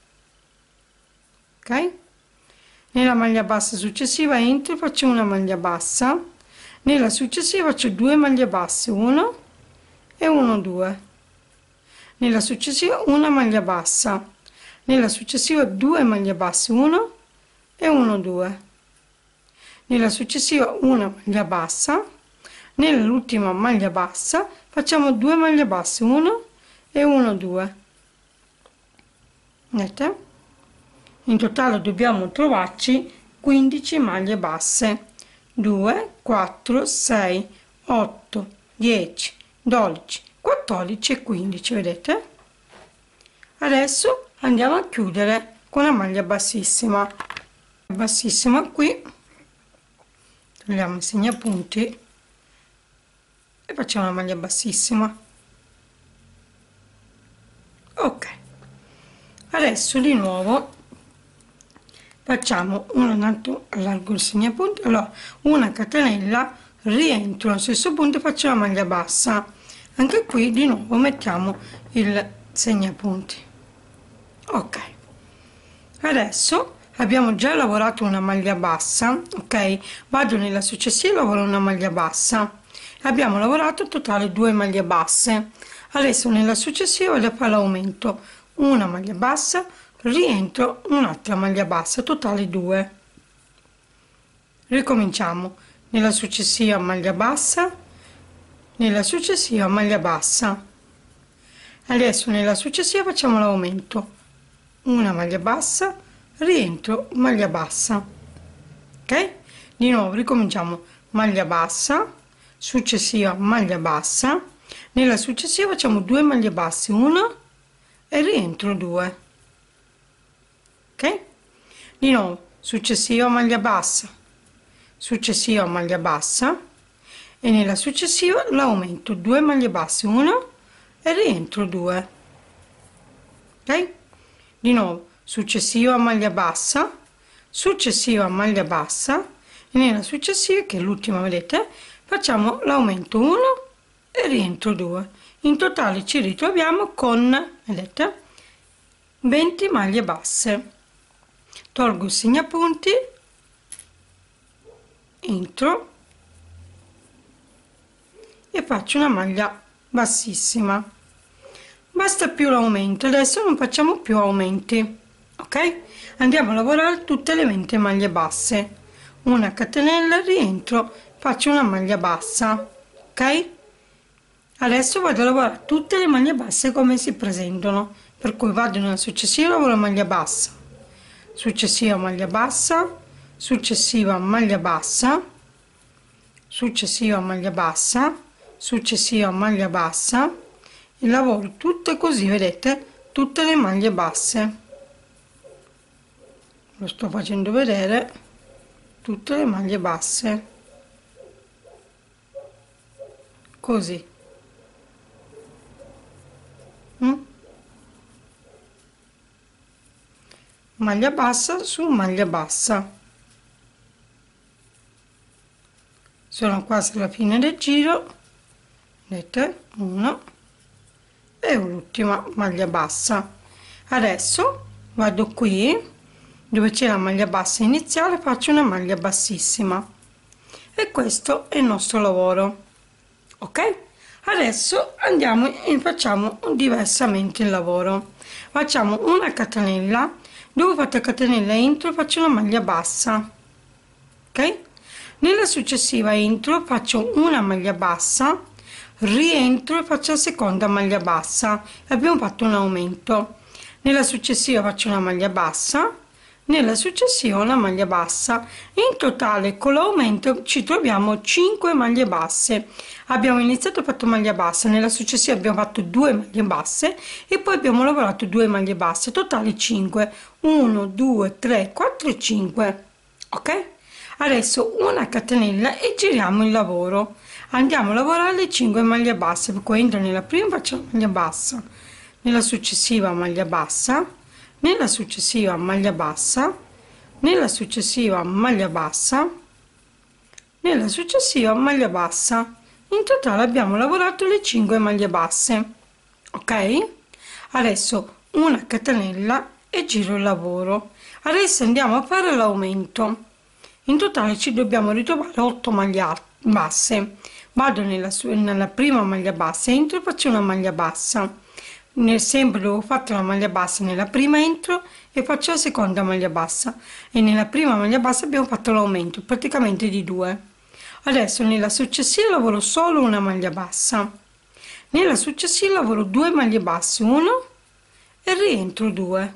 ok, nella maglia bassa successiva entro e faccio una maglia bassa, nella successiva faccio 2 maglie basse, 1 e 1 2, nella successiva una maglia bassa, nella successiva 2 maglie basse, 1 e 1 2, nella successiva una maglia bassa, nell'ultima maglia bassa facciamo 2 maglie basse, 1 e 1 2, vedete? In totale dobbiamo trovarci 15 maglie basse, 2 4 6 8 10 12 14 e 15, vedete? Adesso andiamo a chiudere con la maglia bassissima. Bassissima qui, togliamo i segnapunti e facciamo la maglia bassissima. Ok, adesso di nuovo facciamo un altro, allargo il segnapunti, allora una catenella, rientro allo stesso punto e faccio la maglia bassa. Anche qui di nuovo mettiamo il segnapunti. Ok, adesso abbiamo già lavorato una maglia bassa, ok, vado nella successiva e lavoro una maglia bassa. Abbiamo lavorato in totale 2 maglie basse. Adesso nella successiva vado a fare l'aumento, una maglia bassa, rientro, un'altra maglia bassa, totale 2. Ricominciamo nella successiva maglia bassa, nella successiva maglia bassa. Adesso nella successiva facciamo l'aumento, una maglia bassa, rientro, maglia bassa. Ok, di nuovo ricominciamo, maglia bassa, successiva maglia bassa, nella successiva facciamo 2 maglie basse, una e rientro 2. Ok, di nuovo successiva maglia bassa, successiva maglia bassa e nella successiva l'aumento, 2 maglie basse, una e rientro 2. Ok, di nuovo successiva maglia bassa, successiva maglia bassa e nella successiva, che è l'ultima, vedete, facciamo l'aumento 1 e rientro 2. In totale ci ritroviamo con, vedete, 20 maglie basse. Tolgo il segnapunti, entro e faccio una maglia bassissima. Basta più l'aumento, adesso non facciamo più aumenti. Ok, andiamo a lavorare tutte le 20 maglie basse, una catenella, rientro, faccio una maglia bassa. Ok, adesso vado a lavorare tutte le maglie basse come si presentano, per cui vado nella successiva, lavoro maglia bassa, successiva maglia bassa, successiva maglia bassa, successiva maglia bassa, successiva maglia bassa e lavoro tutte così, vedete, tutte le maglie basse. Lo sto facendo vedere, tutte le maglie basse, così. Maglia bassa su maglia bassa. Sono quasi alla fine del giro, vedete, una e l'ultima maglia bassa. Adesso vado qui dove c'è la maglia bassa iniziale, faccio una maglia bassissima e questo è il nostro lavoro. Ok, adesso andiamo e facciamo diversamente il lavoro. Facciamo una catenella, dove ho fatto catenella entro, faccio una maglia bassa. Ok, nella successiva entro, faccio una maglia bassa, rientro e faccio la seconda maglia bassa. Abbiamo fatto un aumento. Nella successiva faccio una maglia bassa, nella successiva una maglia bassa. In totale con l'aumento ci troviamo 5 maglie basse. Abbiamo iniziato, fatto maglia bassa, nella successiva abbiamo fatto 2 maglie basse e poi abbiamo lavorato 2 maglie basse, totale 5, 1 2 3 4 e 5. Ok, adesso una catenella e giriamo il lavoro, andiamo a lavorare le 5 maglie basse, per cui entro nella prima, faccio la maglia bassa, nella successiva maglia bassa, nella successiva maglia bassa, nella successiva maglia bassa, nella successiva maglia bassa. In totale abbiamo lavorato le 5 maglie basse. Ok, adesso una catenella e giro il lavoro. Adesso andiamo a fare l'aumento. In totale ci dobbiamo ritrovare 8 maglie basse. Vado nella prima maglia bassa, entro e faccio una maglia bassa. Sempre dove ho fatto la maglia bassa, nella prima entro e faccio la seconda maglia bassa e nella prima maglia bassa abbiamo fatto l'aumento praticamente di 2. Adesso nella successiva lavoro solo una maglia bassa, nella successiva lavoro 2 maglie basse, 1 e rientro 2,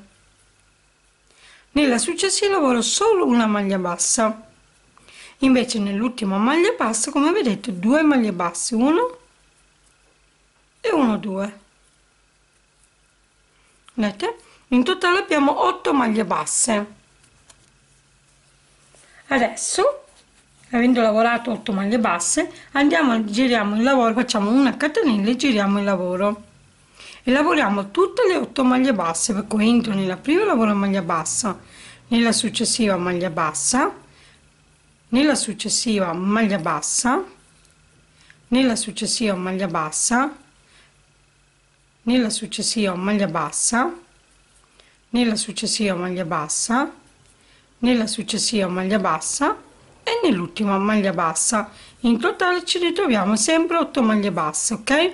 nella successiva lavoro solo una maglia bassa, invece nell'ultima maglia bassa, come vedete, 2 maglie basse, 1 e 1 2. Vedete? In totale abbiamo 8 maglie basse. Adesso, avendo lavorato 8 maglie basse, andiamo, giriamo il lavoro, facciamo una catenella e giriamo il lavoro e lavoriamo tutte le 8 maglie basse, per cui entro nella prima, lavoro maglia bassa, nella successiva maglia bassa, nella successiva maglia bassa, nella successiva maglia bassa, nella successiva maglia bassa, nella successiva maglia bassa, nella successiva maglia bassa e nell'ultima maglia bassa. In totale ci ritroviamo sempre 8 maglie basse, ok?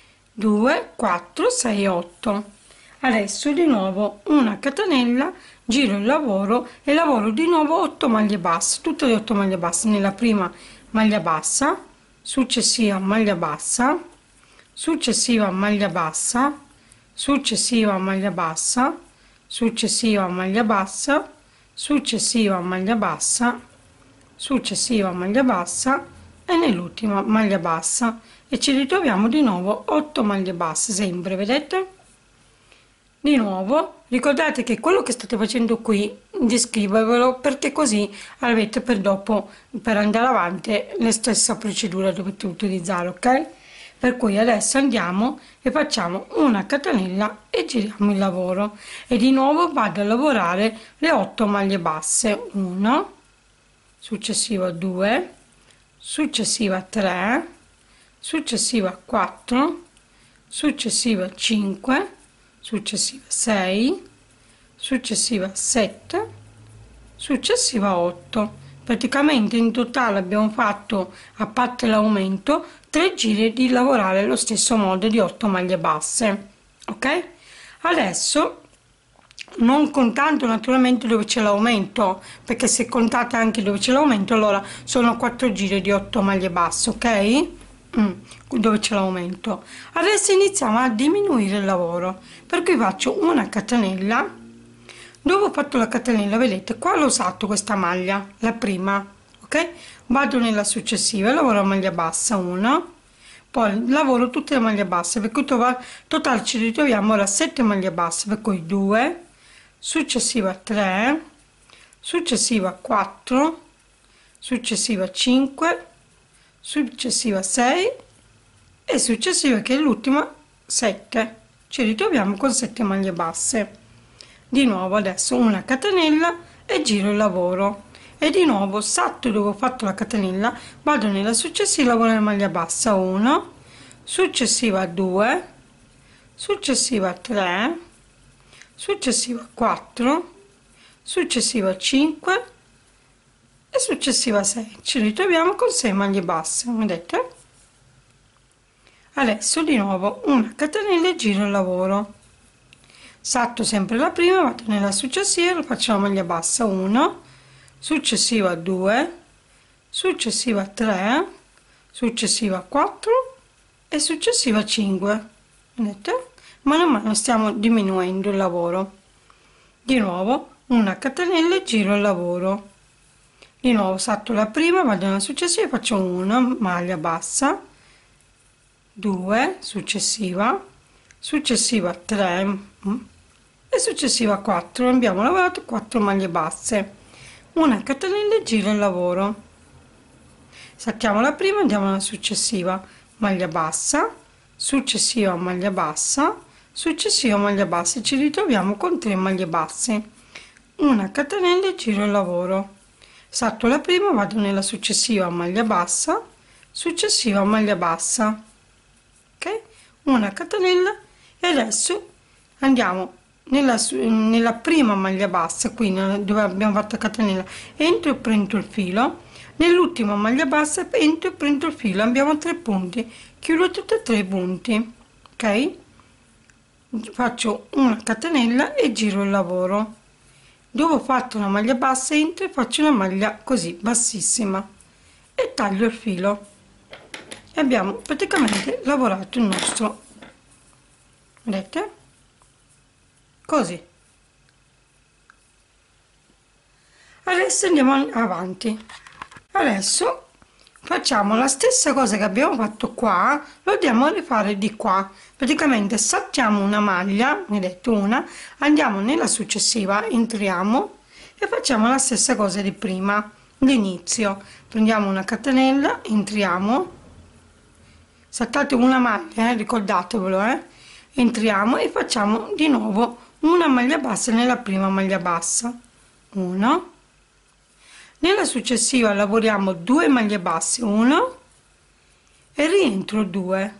2 4 6 8. Adesso di nuovo una catenella, giro il lavoro e lavoro di nuovo 8 maglie basse, tutte le 8 maglie basse nella prima maglia bassa, successiva maglia bassa, successiva maglia bassa, successiva maglia bassa, successiva maglia bassa, successiva maglia bassa, successiva maglia bassa e nell'ultima maglia bassa, e ci ritroviamo di nuovo 8 maglie basse sempre, vedete? Di nuovo ricordate che quello che state facendo qui descrivervelo, perché così avete per dopo, per andare avanti, la stessa procedura dovete utilizzare, ok? Per cui adesso andiamo e facciamo una catenella e giriamo il lavoro e di nuovo vado a lavorare le 8 maglie basse, 1, successiva 2, successiva 3, successiva 4, successiva 5, successiva 6, successiva 7, successiva 8. Praticamente in totale abbiamo fatto, a parte l'aumento, 3 giri di lavorare allo stesso modo di 8 maglie basse, ok? Adesso, non contando naturalmente dove c'è l'aumento, perché se contate anche dove c'è l'aumento allora sono 4 giri di 8 maglie basse, ok? Dove c'è l'aumento. Adesso iniziamo a diminuire il lavoro, per cui faccio una catenella. Dopo ho fatto la catenella, vedete qua l'ho usato questa maglia, la prima, ok? Vado nella successiva, lavoro a maglia bassa 1, poi lavoro tutte le maglie basse, per cui totale ci ritroviamo ora 7 maglie basse, per cui 2, successiva 3, successiva 4, successiva 5, successiva 6 e successiva, che è l'ultima, 7. Ci ritroviamo con 7 maglie basse. Di nuovo adesso una catenella e giro il lavoro e di nuovo salto dove ho fatto la catenella, vado nella successiva, lavoro la maglia bassa 1, successiva 2, successiva 3, successiva 4, successiva 5 e successiva 6. Ci ritroviamo con 6 maglie basse, vedete? Adesso di nuovo una catenella e giro il lavoro, salto sempre la prima, vado nella successiva, faccio la maglia bassa 1, successiva 2, successiva 3, successiva 4 e successiva 5, vedete? Mano a mano stiamo diminuendo il lavoro. Di nuovo una catenella e giro il lavoro, di nuovo salto la prima, vado nella successiva, faccio una maglia bassa, 2, successiva, successiva 3 e successiva 4. Abbiamo lavorato 4 maglie basse, una catenella e giro il lavoro, saltiamo la prima, andiamo alla successiva, maglia bassa, successiva maglia bassa, successiva maglia bassa, ci ritroviamo con 3 maglie basse, una catenella e giro il lavoro, salto la prima, vado nella successiva maglia bassa, successiva maglia bassa, ok? Una catenella e adesso andiamo nella prima maglia bassa, qui dove abbiamo fatto catenella, entro e prendo il filo, nell'ultima maglia bassa entro e prendo il filo, abbiamo 3 punti, chiudo tutti e 3 i punti, ok? Faccio una catenella e giro il lavoro, dove ho fatto una maglia bassa entro e faccio una maglia così bassissima e taglio il filo e abbiamo praticamente lavorato il nostro, vedete, così. Adesso andiamo avanti. Adesso facciamo la stessa cosa che abbiamo fatto qua, lo andiamo a rifare di qua. Praticamente saltiamo una maglia, vedete una, andiamo nella successiva, entriamo e facciamo la stessa cosa di prima, l'inizio. Prendiamo una catenella, entriamo, saltate una maglia, ricordatevelo, entriamo e facciamo di nuovo una maglia bassa nella prima maglia bassa, 1, nella successiva lavoriamo 2 maglie basse, 1 e rientro 2,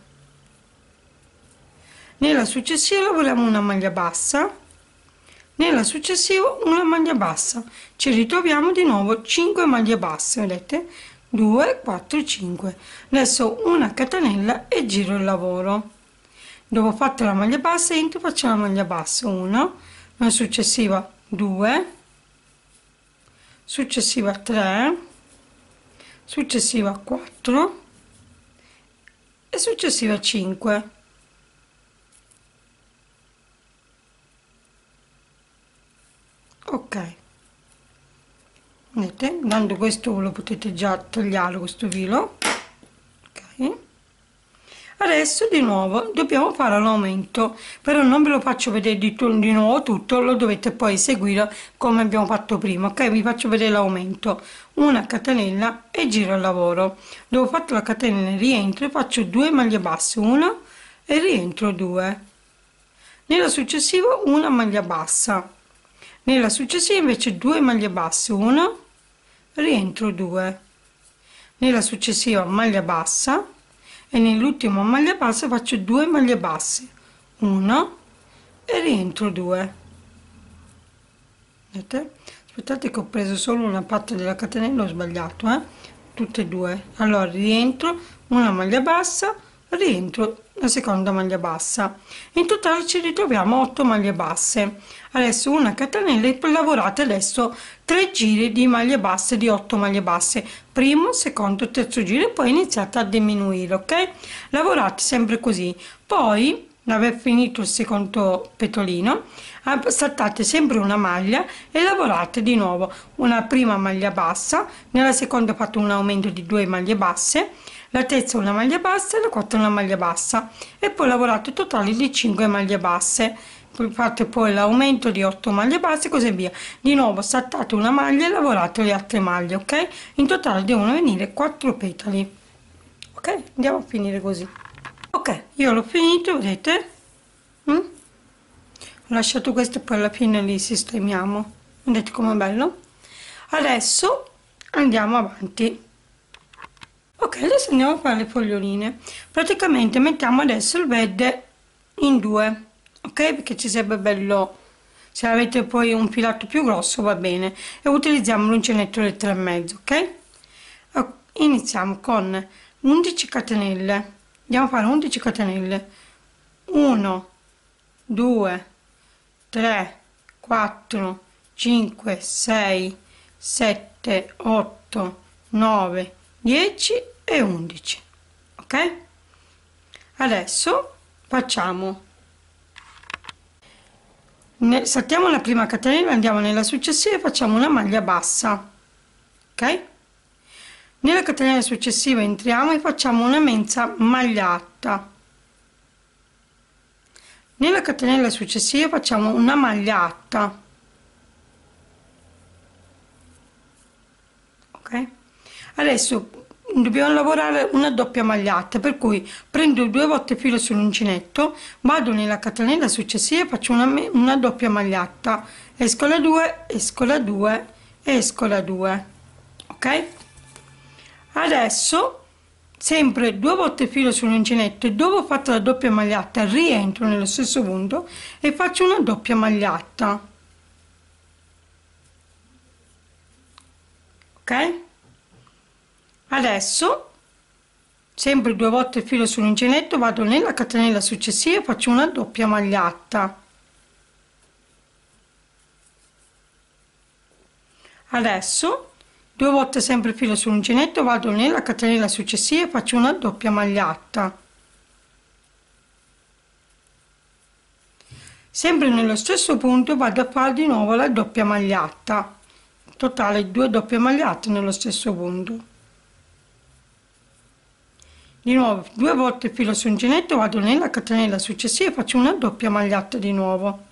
nella successiva lavoriamo una maglia bassa, nella successiva una maglia bassa, ci ritroviamo di nuovo 5 maglie basse, vedete, 2 4 5. Adesso una catenella e giro il lavoro. Dopo fatta la maglia bassa entro, faccio la maglia bassa, 1, la successiva 2, successiva 3, successiva 4 e successiva 5. Ok, vedete, dando questo lo potete già tagliare questo filo. Ok, adesso di nuovo dobbiamo fare l'aumento, però non ve lo faccio vedere di nuovo tutto, lo dovete poi seguire come abbiamo fatto prima. Ok, vi faccio vedere l'aumento, una catenella e giro il lavoro. Dopo fatto la catenella rientro e faccio 2 maglie basse, 1 e rientro 2, nella successiva una maglia bassa, nella successiva invece 2 maglie basse, 1, rientro 2, nella successiva maglia bassa e nell'ultima maglia bassa faccio 2 maglie basse, 1 e rientro 2. vedete? Aspettate che ho preso solo una parte della catenella, ho sbagliato, tutte e due. Allora rientro una maglia bassa, rientro la seconda maglia bassa, in totale ci ritroviamo 8 maglie basse. Adesso una catenella e poi lavorate adesso 3 giri di maglie basse, di 8 maglie basse, primo, secondo, terzo giro, e poi iniziate a diminuire, ok? Lavorate sempre così. Poi aver finito il secondo petolino, saltate sempre una maglia e lavorate di nuovo una prima maglia bassa, nella seconda fate un aumento di 2 maglie basse, la terza una maglia bassa e la quarta una maglia bassa, e poi lavorate totali di 5 maglie basse. Poi fate poi l'aumento di 8 maglie basse e così via. Di nuovo saltate una maglia e lavorate le altre maglie, ok? In totale devono venire 4 petali, ok? Andiamo a finire così. Ok, io l'ho finito, vedete? Ho lasciato questo e poi alla fine li sistemiamo. Vedete com'è bello? Adesso andiamo avanti. Ok, adesso andiamo a fare le foglioline. Praticamente mettiamo adesso il verde in due, ok? Perché ci sarebbe bello, se avete poi un filato più grosso va bene, e utilizziamo l'uncinetto del 3,5, ok? Iniziamo con 11 catenelle. Andiamo a fare 11 catenelle, 1 2 3 4 5 6 7 8 9 10 e 11, ok? Adesso facciamo, saltiamo la prima catenella, andiamo nella successiva e facciamo una maglia bassa, ok? Nella catenella successiva entriamo e facciamo una mensa magliata. Nella catenella successiva facciamo una magliata, ok? Adesso dobbiamo lavorare una doppia magliata, per cui prendo 2 volte filo sull'uncinetto, vado nella catenella successiva e faccio una doppia magliata, esco la 2, esco la 2, esco la 2, ok? Adesso sempre 2 volte filo sull'uncinetto e dopo fatta la doppia magliata rientro nello stesso punto e faccio una doppia magliata, ok? Adesso sempre 2 volte filo sull'uncinetto, vado nella catenella successiva e faccio una doppia magliata. Adesso 2 volte sempre filo sull'uncinetto, vado nella catenella successiva e faccio una doppia magliata. Sempre nello stesso punto vado a fare di nuovo la doppia magliata, totale 2 doppie magliate nello stesso punto. di nuovo 2 volte il filo su uncinetto, vado nella catenella successiva e faccio una doppia magliata di nuovo.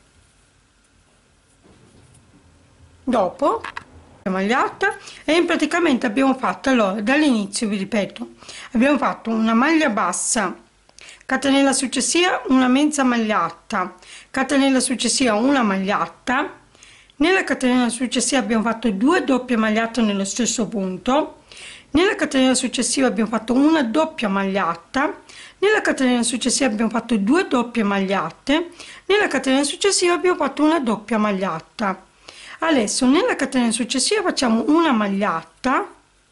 Dopo magliata e praticamente abbiamo fatto, allora dall'inizio vi ripeto, abbiamo fatto una maglia bassa, catenella successiva una mezza magliata, catenella successiva una magliata, nella catenella successiva abbiamo fatto 2 doppie magliate nello stesso punto, nella catenella successiva abbiamo fatto una doppia magliata, nella catenella successiva abbiamo fatto 2 doppie magliate, nella catenella successiva abbiamo fatto una doppia magliata. Adesso nella catenella successiva facciamo una magliata,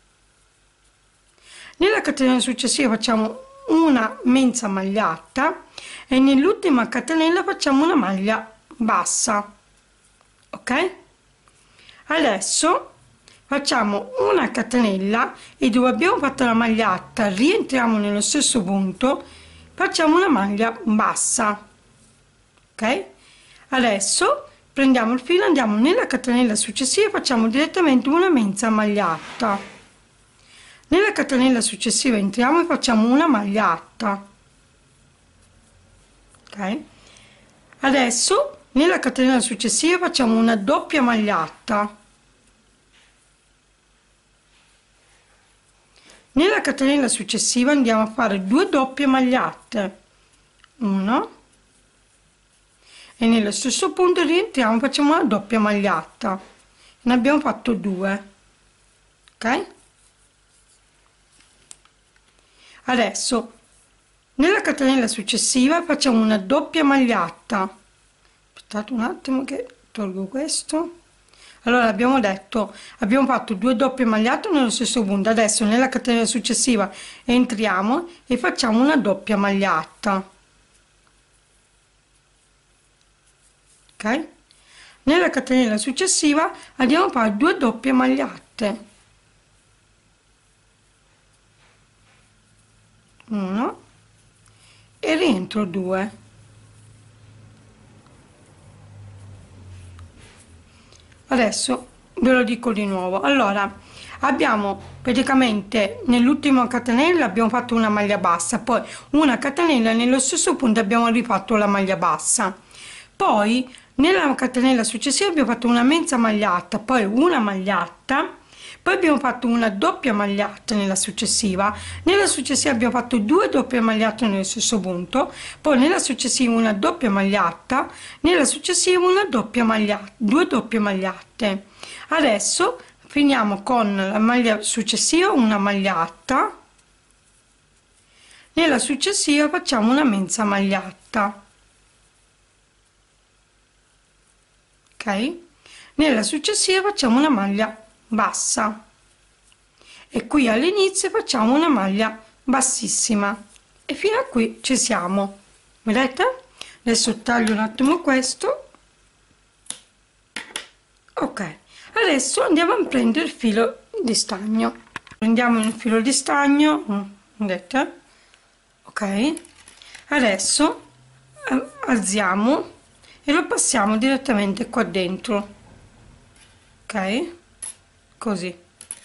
nella catenella successiva facciamo una mezza magliata e nell'ultima catenella facciamo una maglia bassa. Ok? Adesso facciamo una catenella e dove abbiamo fatto la magliata rientriamo nello stesso punto, facciamo una maglia bassa. Ok? Adesso prendiamo il filo, andiamo nella catenella successiva e facciamo direttamente una mezza magliata. Nella catenella successiva entriamo e facciamo una magliata. Ok? Adesso nella catenella successiva facciamo una doppia magliata. Nella catenella successiva andiamo a fare 2 doppie magliate. 1 e nello stesso punto rientriamo, facciamo una doppia magliata, ne abbiamo fatto 2. Ok? Adesso nella catenella successiva facciamo una doppia magliata. Aspettate un attimo che tolgo questo. Allora abbiamo detto, abbiamo fatto 2 doppie magliate nello stesso punto. Adesso nella catenella successiva entriamo e facciamo una doppia magliata. Ok? Nella catenella successiva andiamo a fare 2 doppie magliate, 1 e rientro 2. Adesso ve lo dico di nuovo. Allora abbiamo praticamente nell'ultima catenella abbiamo fatto una maglia bassa, poi una catenella nello stesso punto abbiamo rifatto la maglia bassa, poi nella catenella successiva abbiamo fatto una mezza magliata, poi una magliata, poi abbiamo fatto una doppia magliata nella successiva abbiamo fatto 2 doppie magliate nello stesso punto, poi nella successiva una doppia magliata, nella successiva una doppia magliata, 2 doppie magliate. Adesso finiamo con la maglia successiva, una magliata, nella successiva facciamo una mezza magliata. Ok? Nella successiva facciamo una maglia bassa e qui all'inizio facciamo una maglia bassissima e fino a qui ci siamo. Vedete? Adesso taglio un attimo questo. Ok, adesso andiamo a prendere il filo di stagno. Prendiamo il filo di stagno, vedete? Ok, adesso alziamo e lo passiamo direttamente qua dentro. Ok, così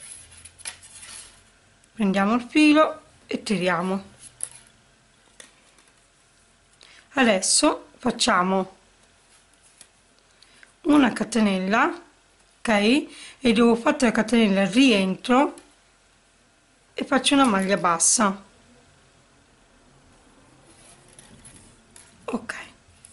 prendiamo il filo e tiriamo. Adesso facciamo una catenella, ok, e dopo fatta la catenella rientro e faccio una maglia bassa. Ok,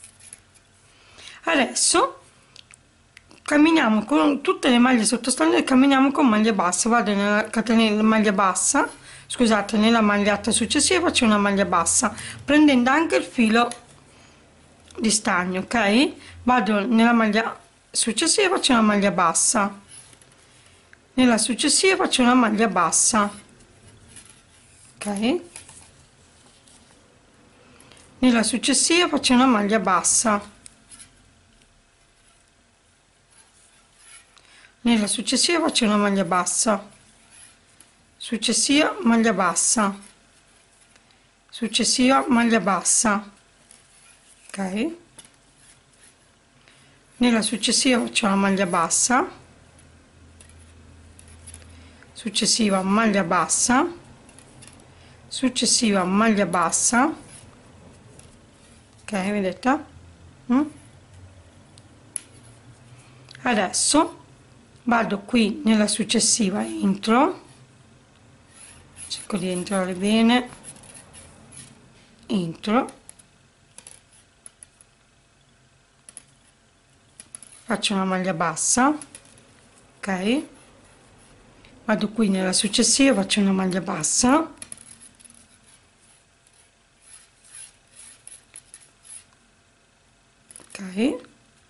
adesso camminiamo con tutte le maglie sottostante e camminiamo con maglia bassa. Vado nella catenella maglia bassa, scusate, nella magliata successiva faccio una maglia bassa prendendo anche il filo di stagno. Ok, vado nella maglia successiva, faccio una maglia bassa, nella successiva faccio una maglia bassa. Ok, nella successiva faccio una maglia bassa, nella successiva faccio una maglia bassa, successiva maglia bassa, successiva maglia bassa. Ok, nella successiva faccio una maglia bassa, successiva maglia bassa, successiva maglia bassa, ok, vedete? Adesso vado qui nella successiva, entro, cerco di entrare bene, entro, faccio una maglia bassa, ok, vado qui nella successiva, faccio una maglia bassa, ok,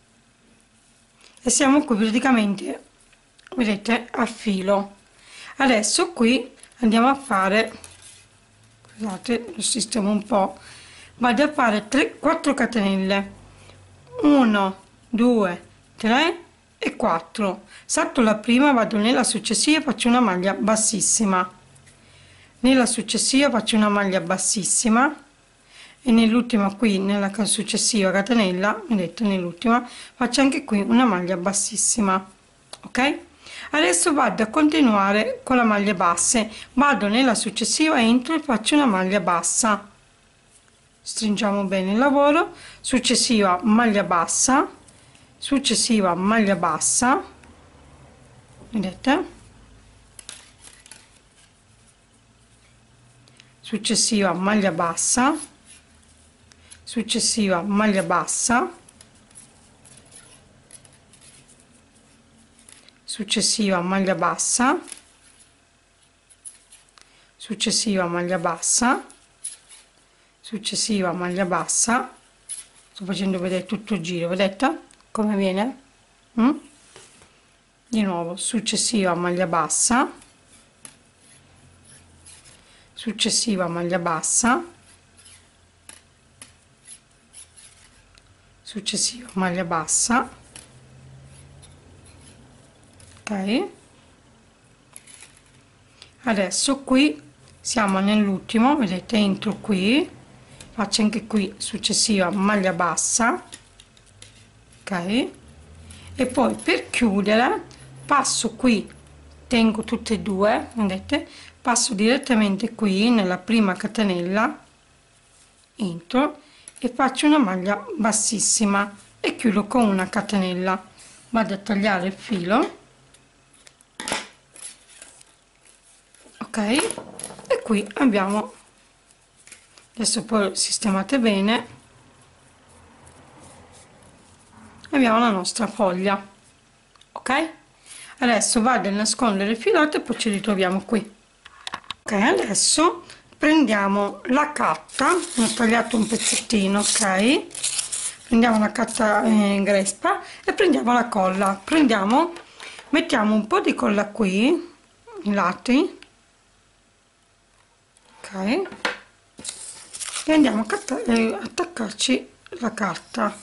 e siamo qui praticamente, vedete, a filo. Adesso qui andiamo a fare, scusate, lo sistemo un po', vado a fare 4 catenelle, 1 2 3 e 4. Salto la prima, vado nella successiva, faccio una maglia bassissima, nella successiva faccio una maglia bassissima e nell'ultima, qui nella successiva catenella, vedete, nell'ultima faccio anche qui una maglia bassissima, ok. Adesso vado a continuare con la maglia basse, vado nella successiva, entro e faccio una maglia bassa, stringiamo bene il lavoro, successiva maglia bassa, successiva maglia bassa, vedete, successiva maglia bassa, successiva maglia bassa, successiva maglia bassa, successiva maglia bassa, successiva maglia bassa, sto facendo vedere tutto il giro, vedete come viene? Di nuovo, successiva maglia bassa, successiva maglia bassa, successiva maglia bassa, ok. Adesso qui siamo nell'ultimo, vedete, entro qui, faccio anche qui successiva maglia bassa, ok, e poi per chiudere passo qui, tengo tutte e due, vedete, passo direttamente qui nella prima catenella, entro e faccio una maglia bassissima e chiudo con una catenella, vado a tagliare il filo, ok, e qui abbiamo, adesso poi sistemate bene, abbiamo la nostra foglia, ok. Adesso vado a nascondere il filotto e poi ci ritroviamo qui, ok. Adesso prendiamo la carta, ho tagliato un pezzettino, ok, prendiamo la carta grespa e prendiamo la colla, mettiamo un po' di colla qui ai lati, ok, e andiamo a attaccarci la carta.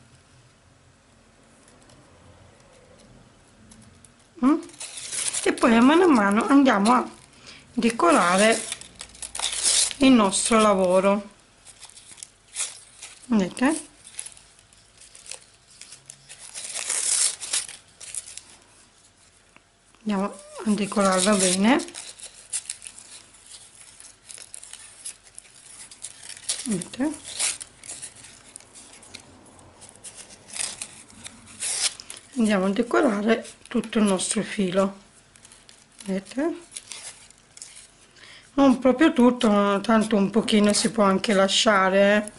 E poi a mano andiamo a decorare il nostro lavoro, vedete, andiamo a decorarla bene, vedete, andiamo a decorare tutto il nostro filo, vedete, non proprio tutto, ma tanto un pochino si può anche lasciare,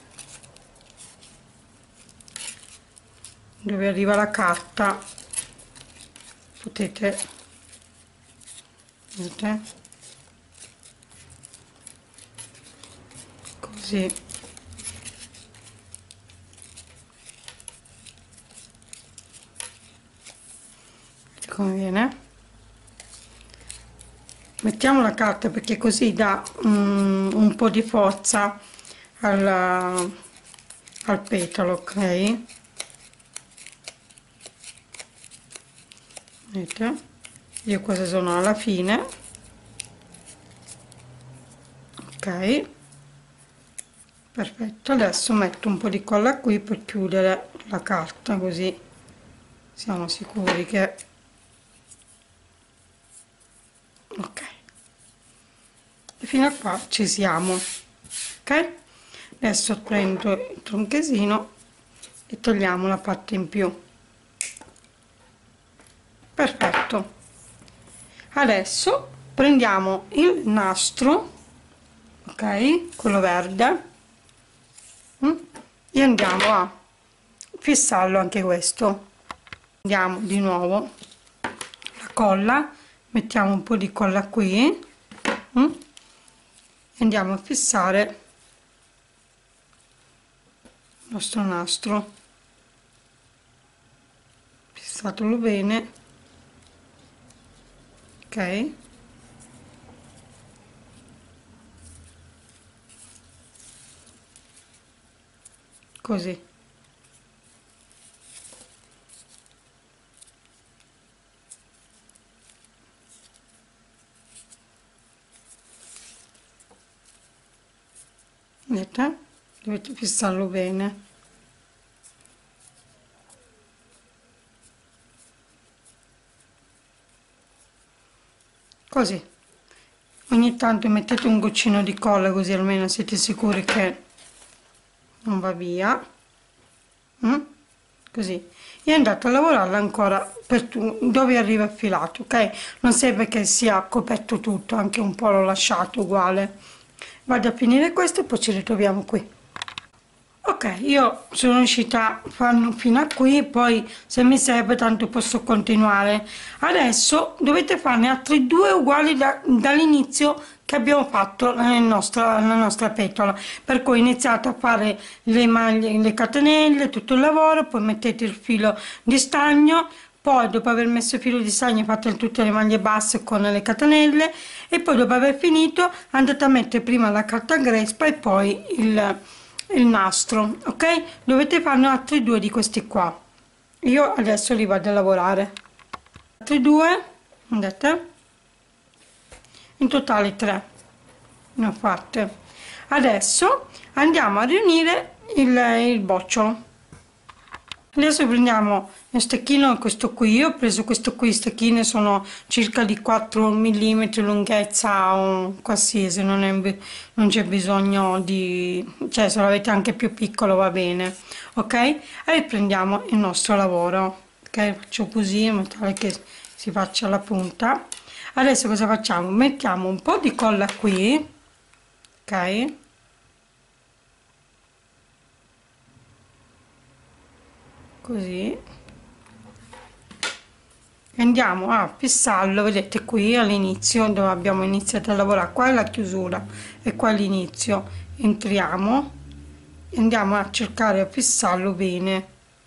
dove arriva la carta potete, vedete, così, come viene. Mettiamo la carta perché così dà un po' di forza al petalo, ok, vedete, io queste sono alla fine, ok, perfetto. Adesso metto un po' di colla qui per chiudere la carta, così siamo sicuri che, ok, fino a qua ci siamo, ok? Adesso prendo il tronchesino e togliamo la parte in più. Perfetto. Adesso prendiamo il nastro, ok, quello verde, e andiamo a fissarlo anche questo. Andiamo di nuovo la colla, mettiamo un po' di colla qui, e andiamo a fissare il nostro nastro. Fissatelo bene, ok? Così. Vedete? Dovete fissarlo bene. Così. Ogni tanto mettete un goccino di colla, così almeno siete sicuri che non va via. Così. E andate a lavorarla ancora per dove arriva affilato, ok? Non serve che sia coperto tutto, anche un po' l'ho lasciato uguale. Vado a finire questo e poi ci ritroviamo qui. Ok, io sono riuscita a farlo fino a qui, poi se mi serve tanto posso continuare. Adesso dovete farne altri due uguali dall'inizio che abbiamo fatto la nostra petola, per cui iniziate a fare le maglie, le catenelle, tutto il lavoro, poi mettete il filo di stagno, poi dopo aver messo il filo di stagno fate tutte le maglie basse con le catenelle e poi dopo aver finito andate a mettere prima la carta crespa e poi il nastro, ok? Dovete farne altri due di questi qua. Io adesso li vado a lavorare. Altri due, vedete? In totale 3 ne ho fatte. Adesso andiamo a riunire il bocciolo. Adesso prendiamo lo stecchino, questo qui. Io ho preso questo qui, stecchine sono circa di 4 mm lunghezza o qualsiasi, non c'è bisogno di, cioè se l'avete anche più piccolo va bene, ok? E prendiamo il nostro lavoro, ok? Faccio così in modo tale che si faccia la punta. Adesso cosa facciamo? Mettiamo un po' di colla qui, ok? Così. Andiamo a fissarlo, vedete qui all'inizio dove abbiamo iniziato a lavorare, qua è la chiusura e qua l'inizio. Entriamo e andiamo a cercare di fissarlo bene.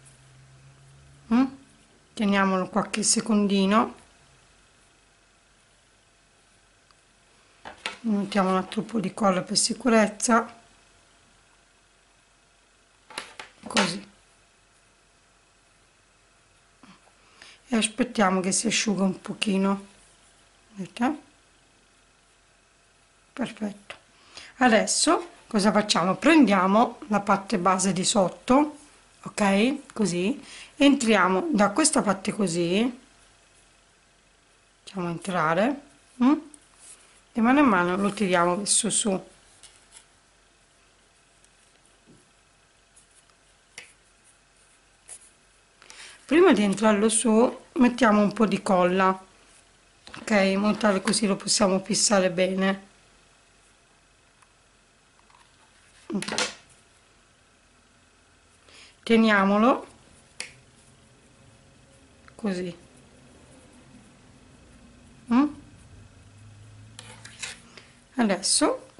Teniamolo qualche secondino, mettiamo un altro po' di colla per sicurezza, così, e aspettiamo che si asciuga un pochino. Vedete? Perfetto. Adesso cosa facciamo? Prendiamo la parte base di sotto, ok? Così, entriamo da questa parte così, facciamo entrare, e mano a mano lo tiriamo verso su. Prima di entrarlo su mettiamo un po' di colla, ok, in modo tale così lo possiamo fissare bene. Teniamolo così. Adesso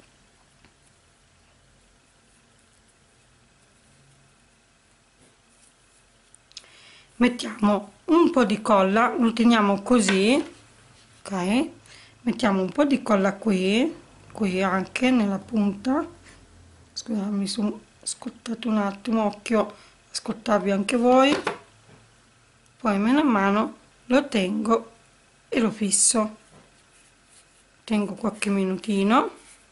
mettiamo un po' di colla, lo teniamo così, ok? Mettiamo un po' di colla qui anche nella punta. Scusate, mi sono scottato un attimo, occhio a scottarvi anche voi. Poi mano a mano lo tengo e lo fisso. Tengo qualche minutino,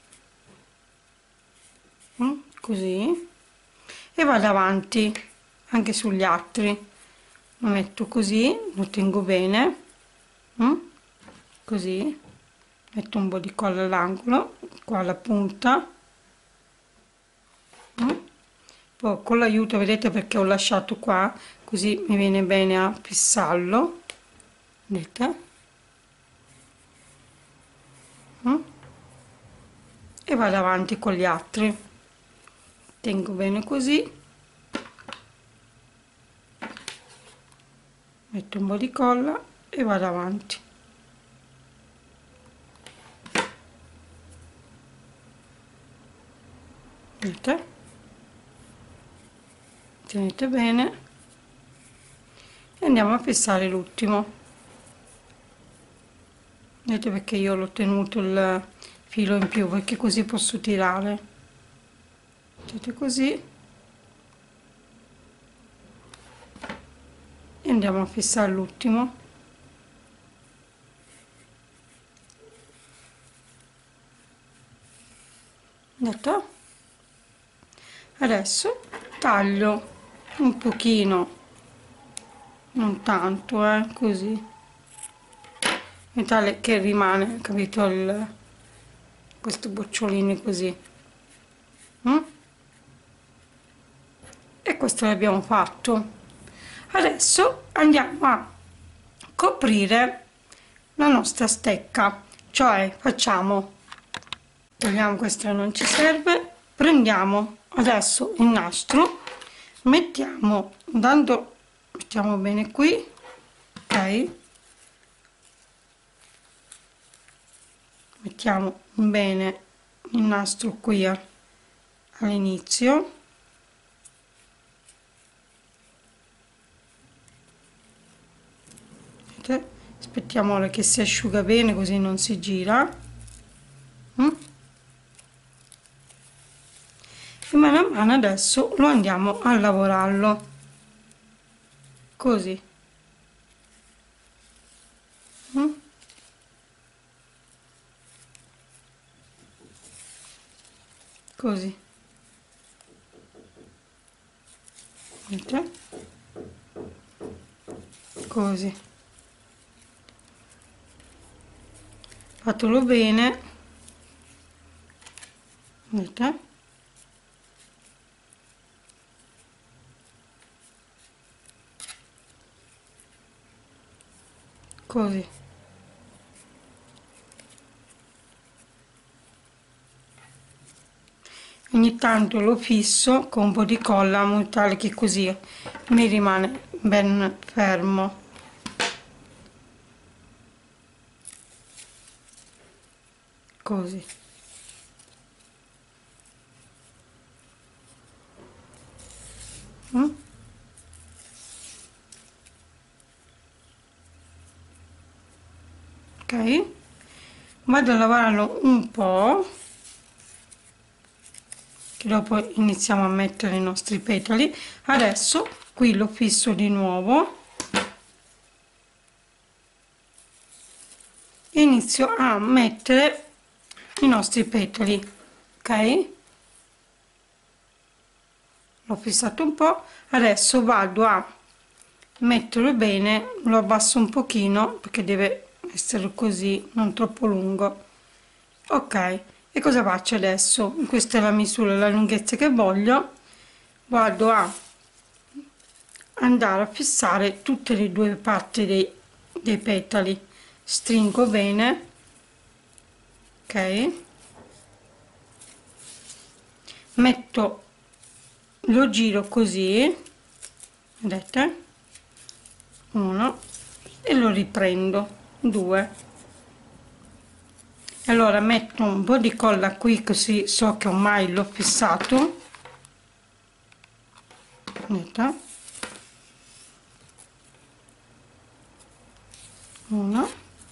così, e vado avanti anche sugli altri. Lo metto così, lo tengo bene, così, metto un po' di colla all'angolo, qua alla punta. Poi con l'aiuto, vedete perché ho lasciato qua, così mi viene bene a fissarlo, vedete? E vado avanti con gli altri, tengo bene così, metto un po' di colla e vado avanti. Vedete? Tenete bene e andiamo a fissare l'ultimo. Vedete perché io l'ho tenuto il filo in più, perché così posso tirare. Vedete così e andiamo a fissare l'ultimo. Vedete? Adesso taglio un pochino, non tanto, così, in tale che rimane, capito, questi bocciolini così. E questo l'abbiamo fatto. Adesso andiamo a coprire la nostra stecca, cioè facciamo, togliamo questo, non ci serve, prendiamo adesso il nastro, mettiamo, dando, mettiamo bene qui, ok, mettiamo bene il nastro qui all'inizio, aspettiamo ora che si asciuga bene così non si gira. E mano a mano adesso lo andiamo a lavorarlo così. Così. Vedete? Così. Fatelo bene. Vedete? Così. Ogni tanto lo fisso con un po' di colla in modo tale che così mi rimane ben fermo. Così. Ok, vado a lavorarlo un po', che dopo iniziamo a mettere i nostri petali. Adesso qui lo fisso di nuovo e inizio a mettere i nostri petali, ok? L'ho fissato un po', adesso vado a metterlo bene, lo abbasso un pochino perché deve essere così, non troppo lungo. Ok, e cosa faccio adesso? Questa è la misura, la lunghezza che voglio. Vado a andare a fissare tutte le due parti dei petali, stringo bene, ok, metto, lo giro così, vedete, uno, e lo riprendo, due. Allora metto un po' di colla qui così so che ormai l'ho fissato, vedete, uno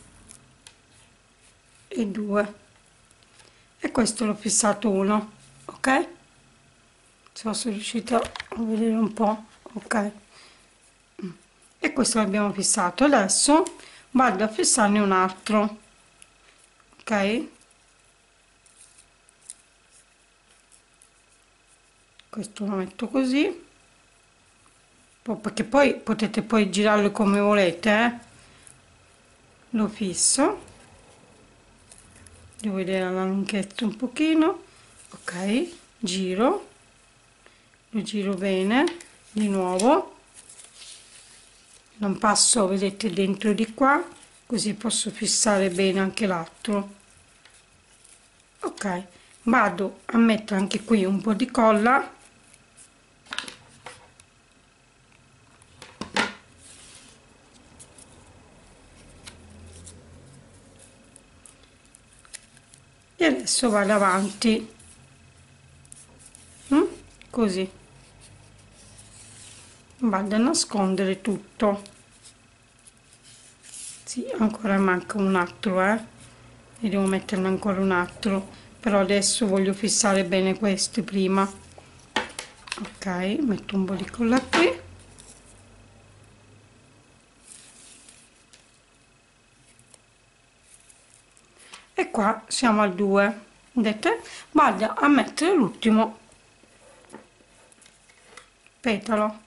e due, e questo l'ho fissato uno, ok, se sono riuscita a vedere un po', ok, e questo l'abbiamo fissato. Adesso vado a fissarne un altro, ok, questo lo metto così, perché poi potete poi girarlo come volete, lo fisso, devo vedere la lunghezza un pochino. Ok, giro, lo giro bene di nuovo, non passo, vedete, dentro di qua, così posso fissare bene anche l'altro. Ok, vado a mettere anche qui un po' di colla. E adesso vado avanti così, vado a nascondere tutto. Sì, ancora manca un altro, e devo metterne ancora un altro, però adesso voglio fissare bene questi prima. Ok, metto un po' di colla qui. E qua siamo al 2, vedete? Vado a mettere l'ultimo petalo.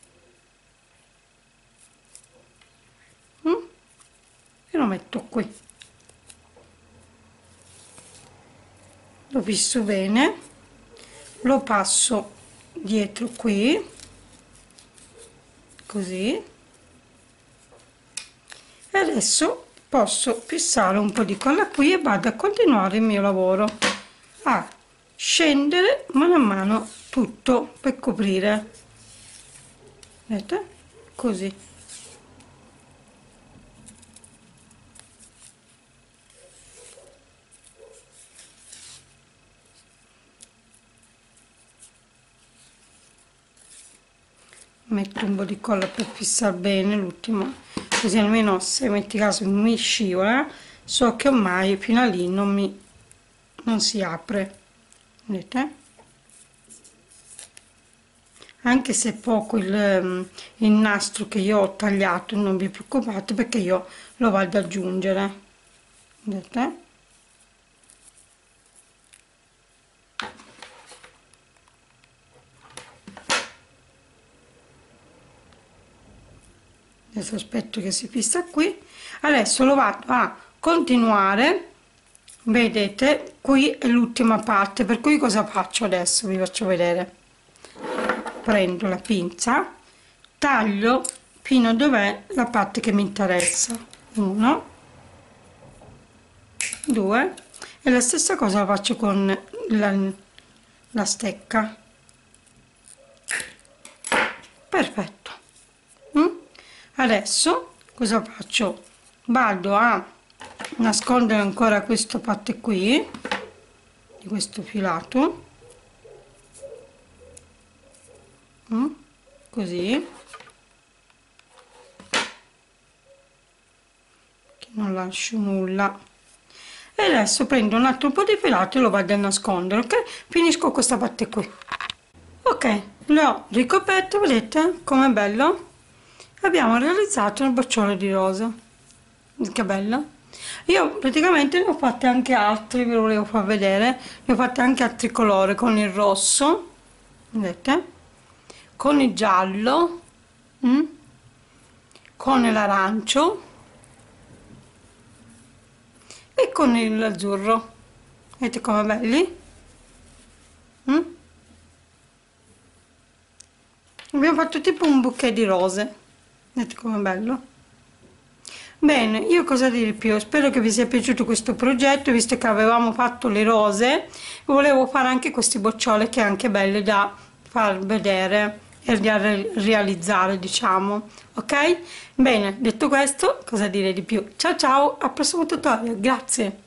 E lo metto qui. Lo fisso bene, lo passo dietro qui, così. E adesso posso fissare un po' di colla qui e vado a continuare il mio lavoro a scendere mano a mano tutto per coprire, vedete, così. Metto un po' di colla per fissare bene l'ultimo, così almeno se metti caso mi scivola, so che ormai fino a lì non si apre, vedete? Anche se è poco il nastro che io ho tagliato, non vi preoccupate perché io lo vado ad aggiungere, vedete? Adesso aspetto che si fissa qui. Adesso lo vado a continuare, vedete, qui è l'ultima parte, per cui cosa faccio adesso? Vi faccio vedere. Prendo la pinza, taglio fino a dov'è la parte che mi interessa. 1, 2, e la stessa cosa la faccio con la stecca. Perfetto. Adesso cosa faccio? Vado a nascondere ancora questa parte qui di questo filato, così, che non lascio nulla. E adesso prendo un altro po' di filato e lo vado a nascondere, ok? Finisco questa parte qui. Ok, l'ho ricoperto, vedete com'è bello? Abbiamo realizzato il bocciolo di rosa. Che bello! Io praticamente ne ho fatte anche altri, ve lo volevo far vedere. Ne ho fatte anche altri colori, con il rosso, vedete? Con il giallo, con l'arancio e con l'azzurro. Vedete come belli? Abbiamo fatto tipo un bouquet di rose. Vedete com'è bello? Bene, io cosa dire più? Spero che vi sia piaciuto questo progetto, visto che avevamo fatto le rose, volevo fare anche questi boccioli che è anche belli da far vedere e da realizzare, diciamo, ok? Bene, detto questo, cosa dire di più? Ciao ciao, al prossimo tutorial, grazie!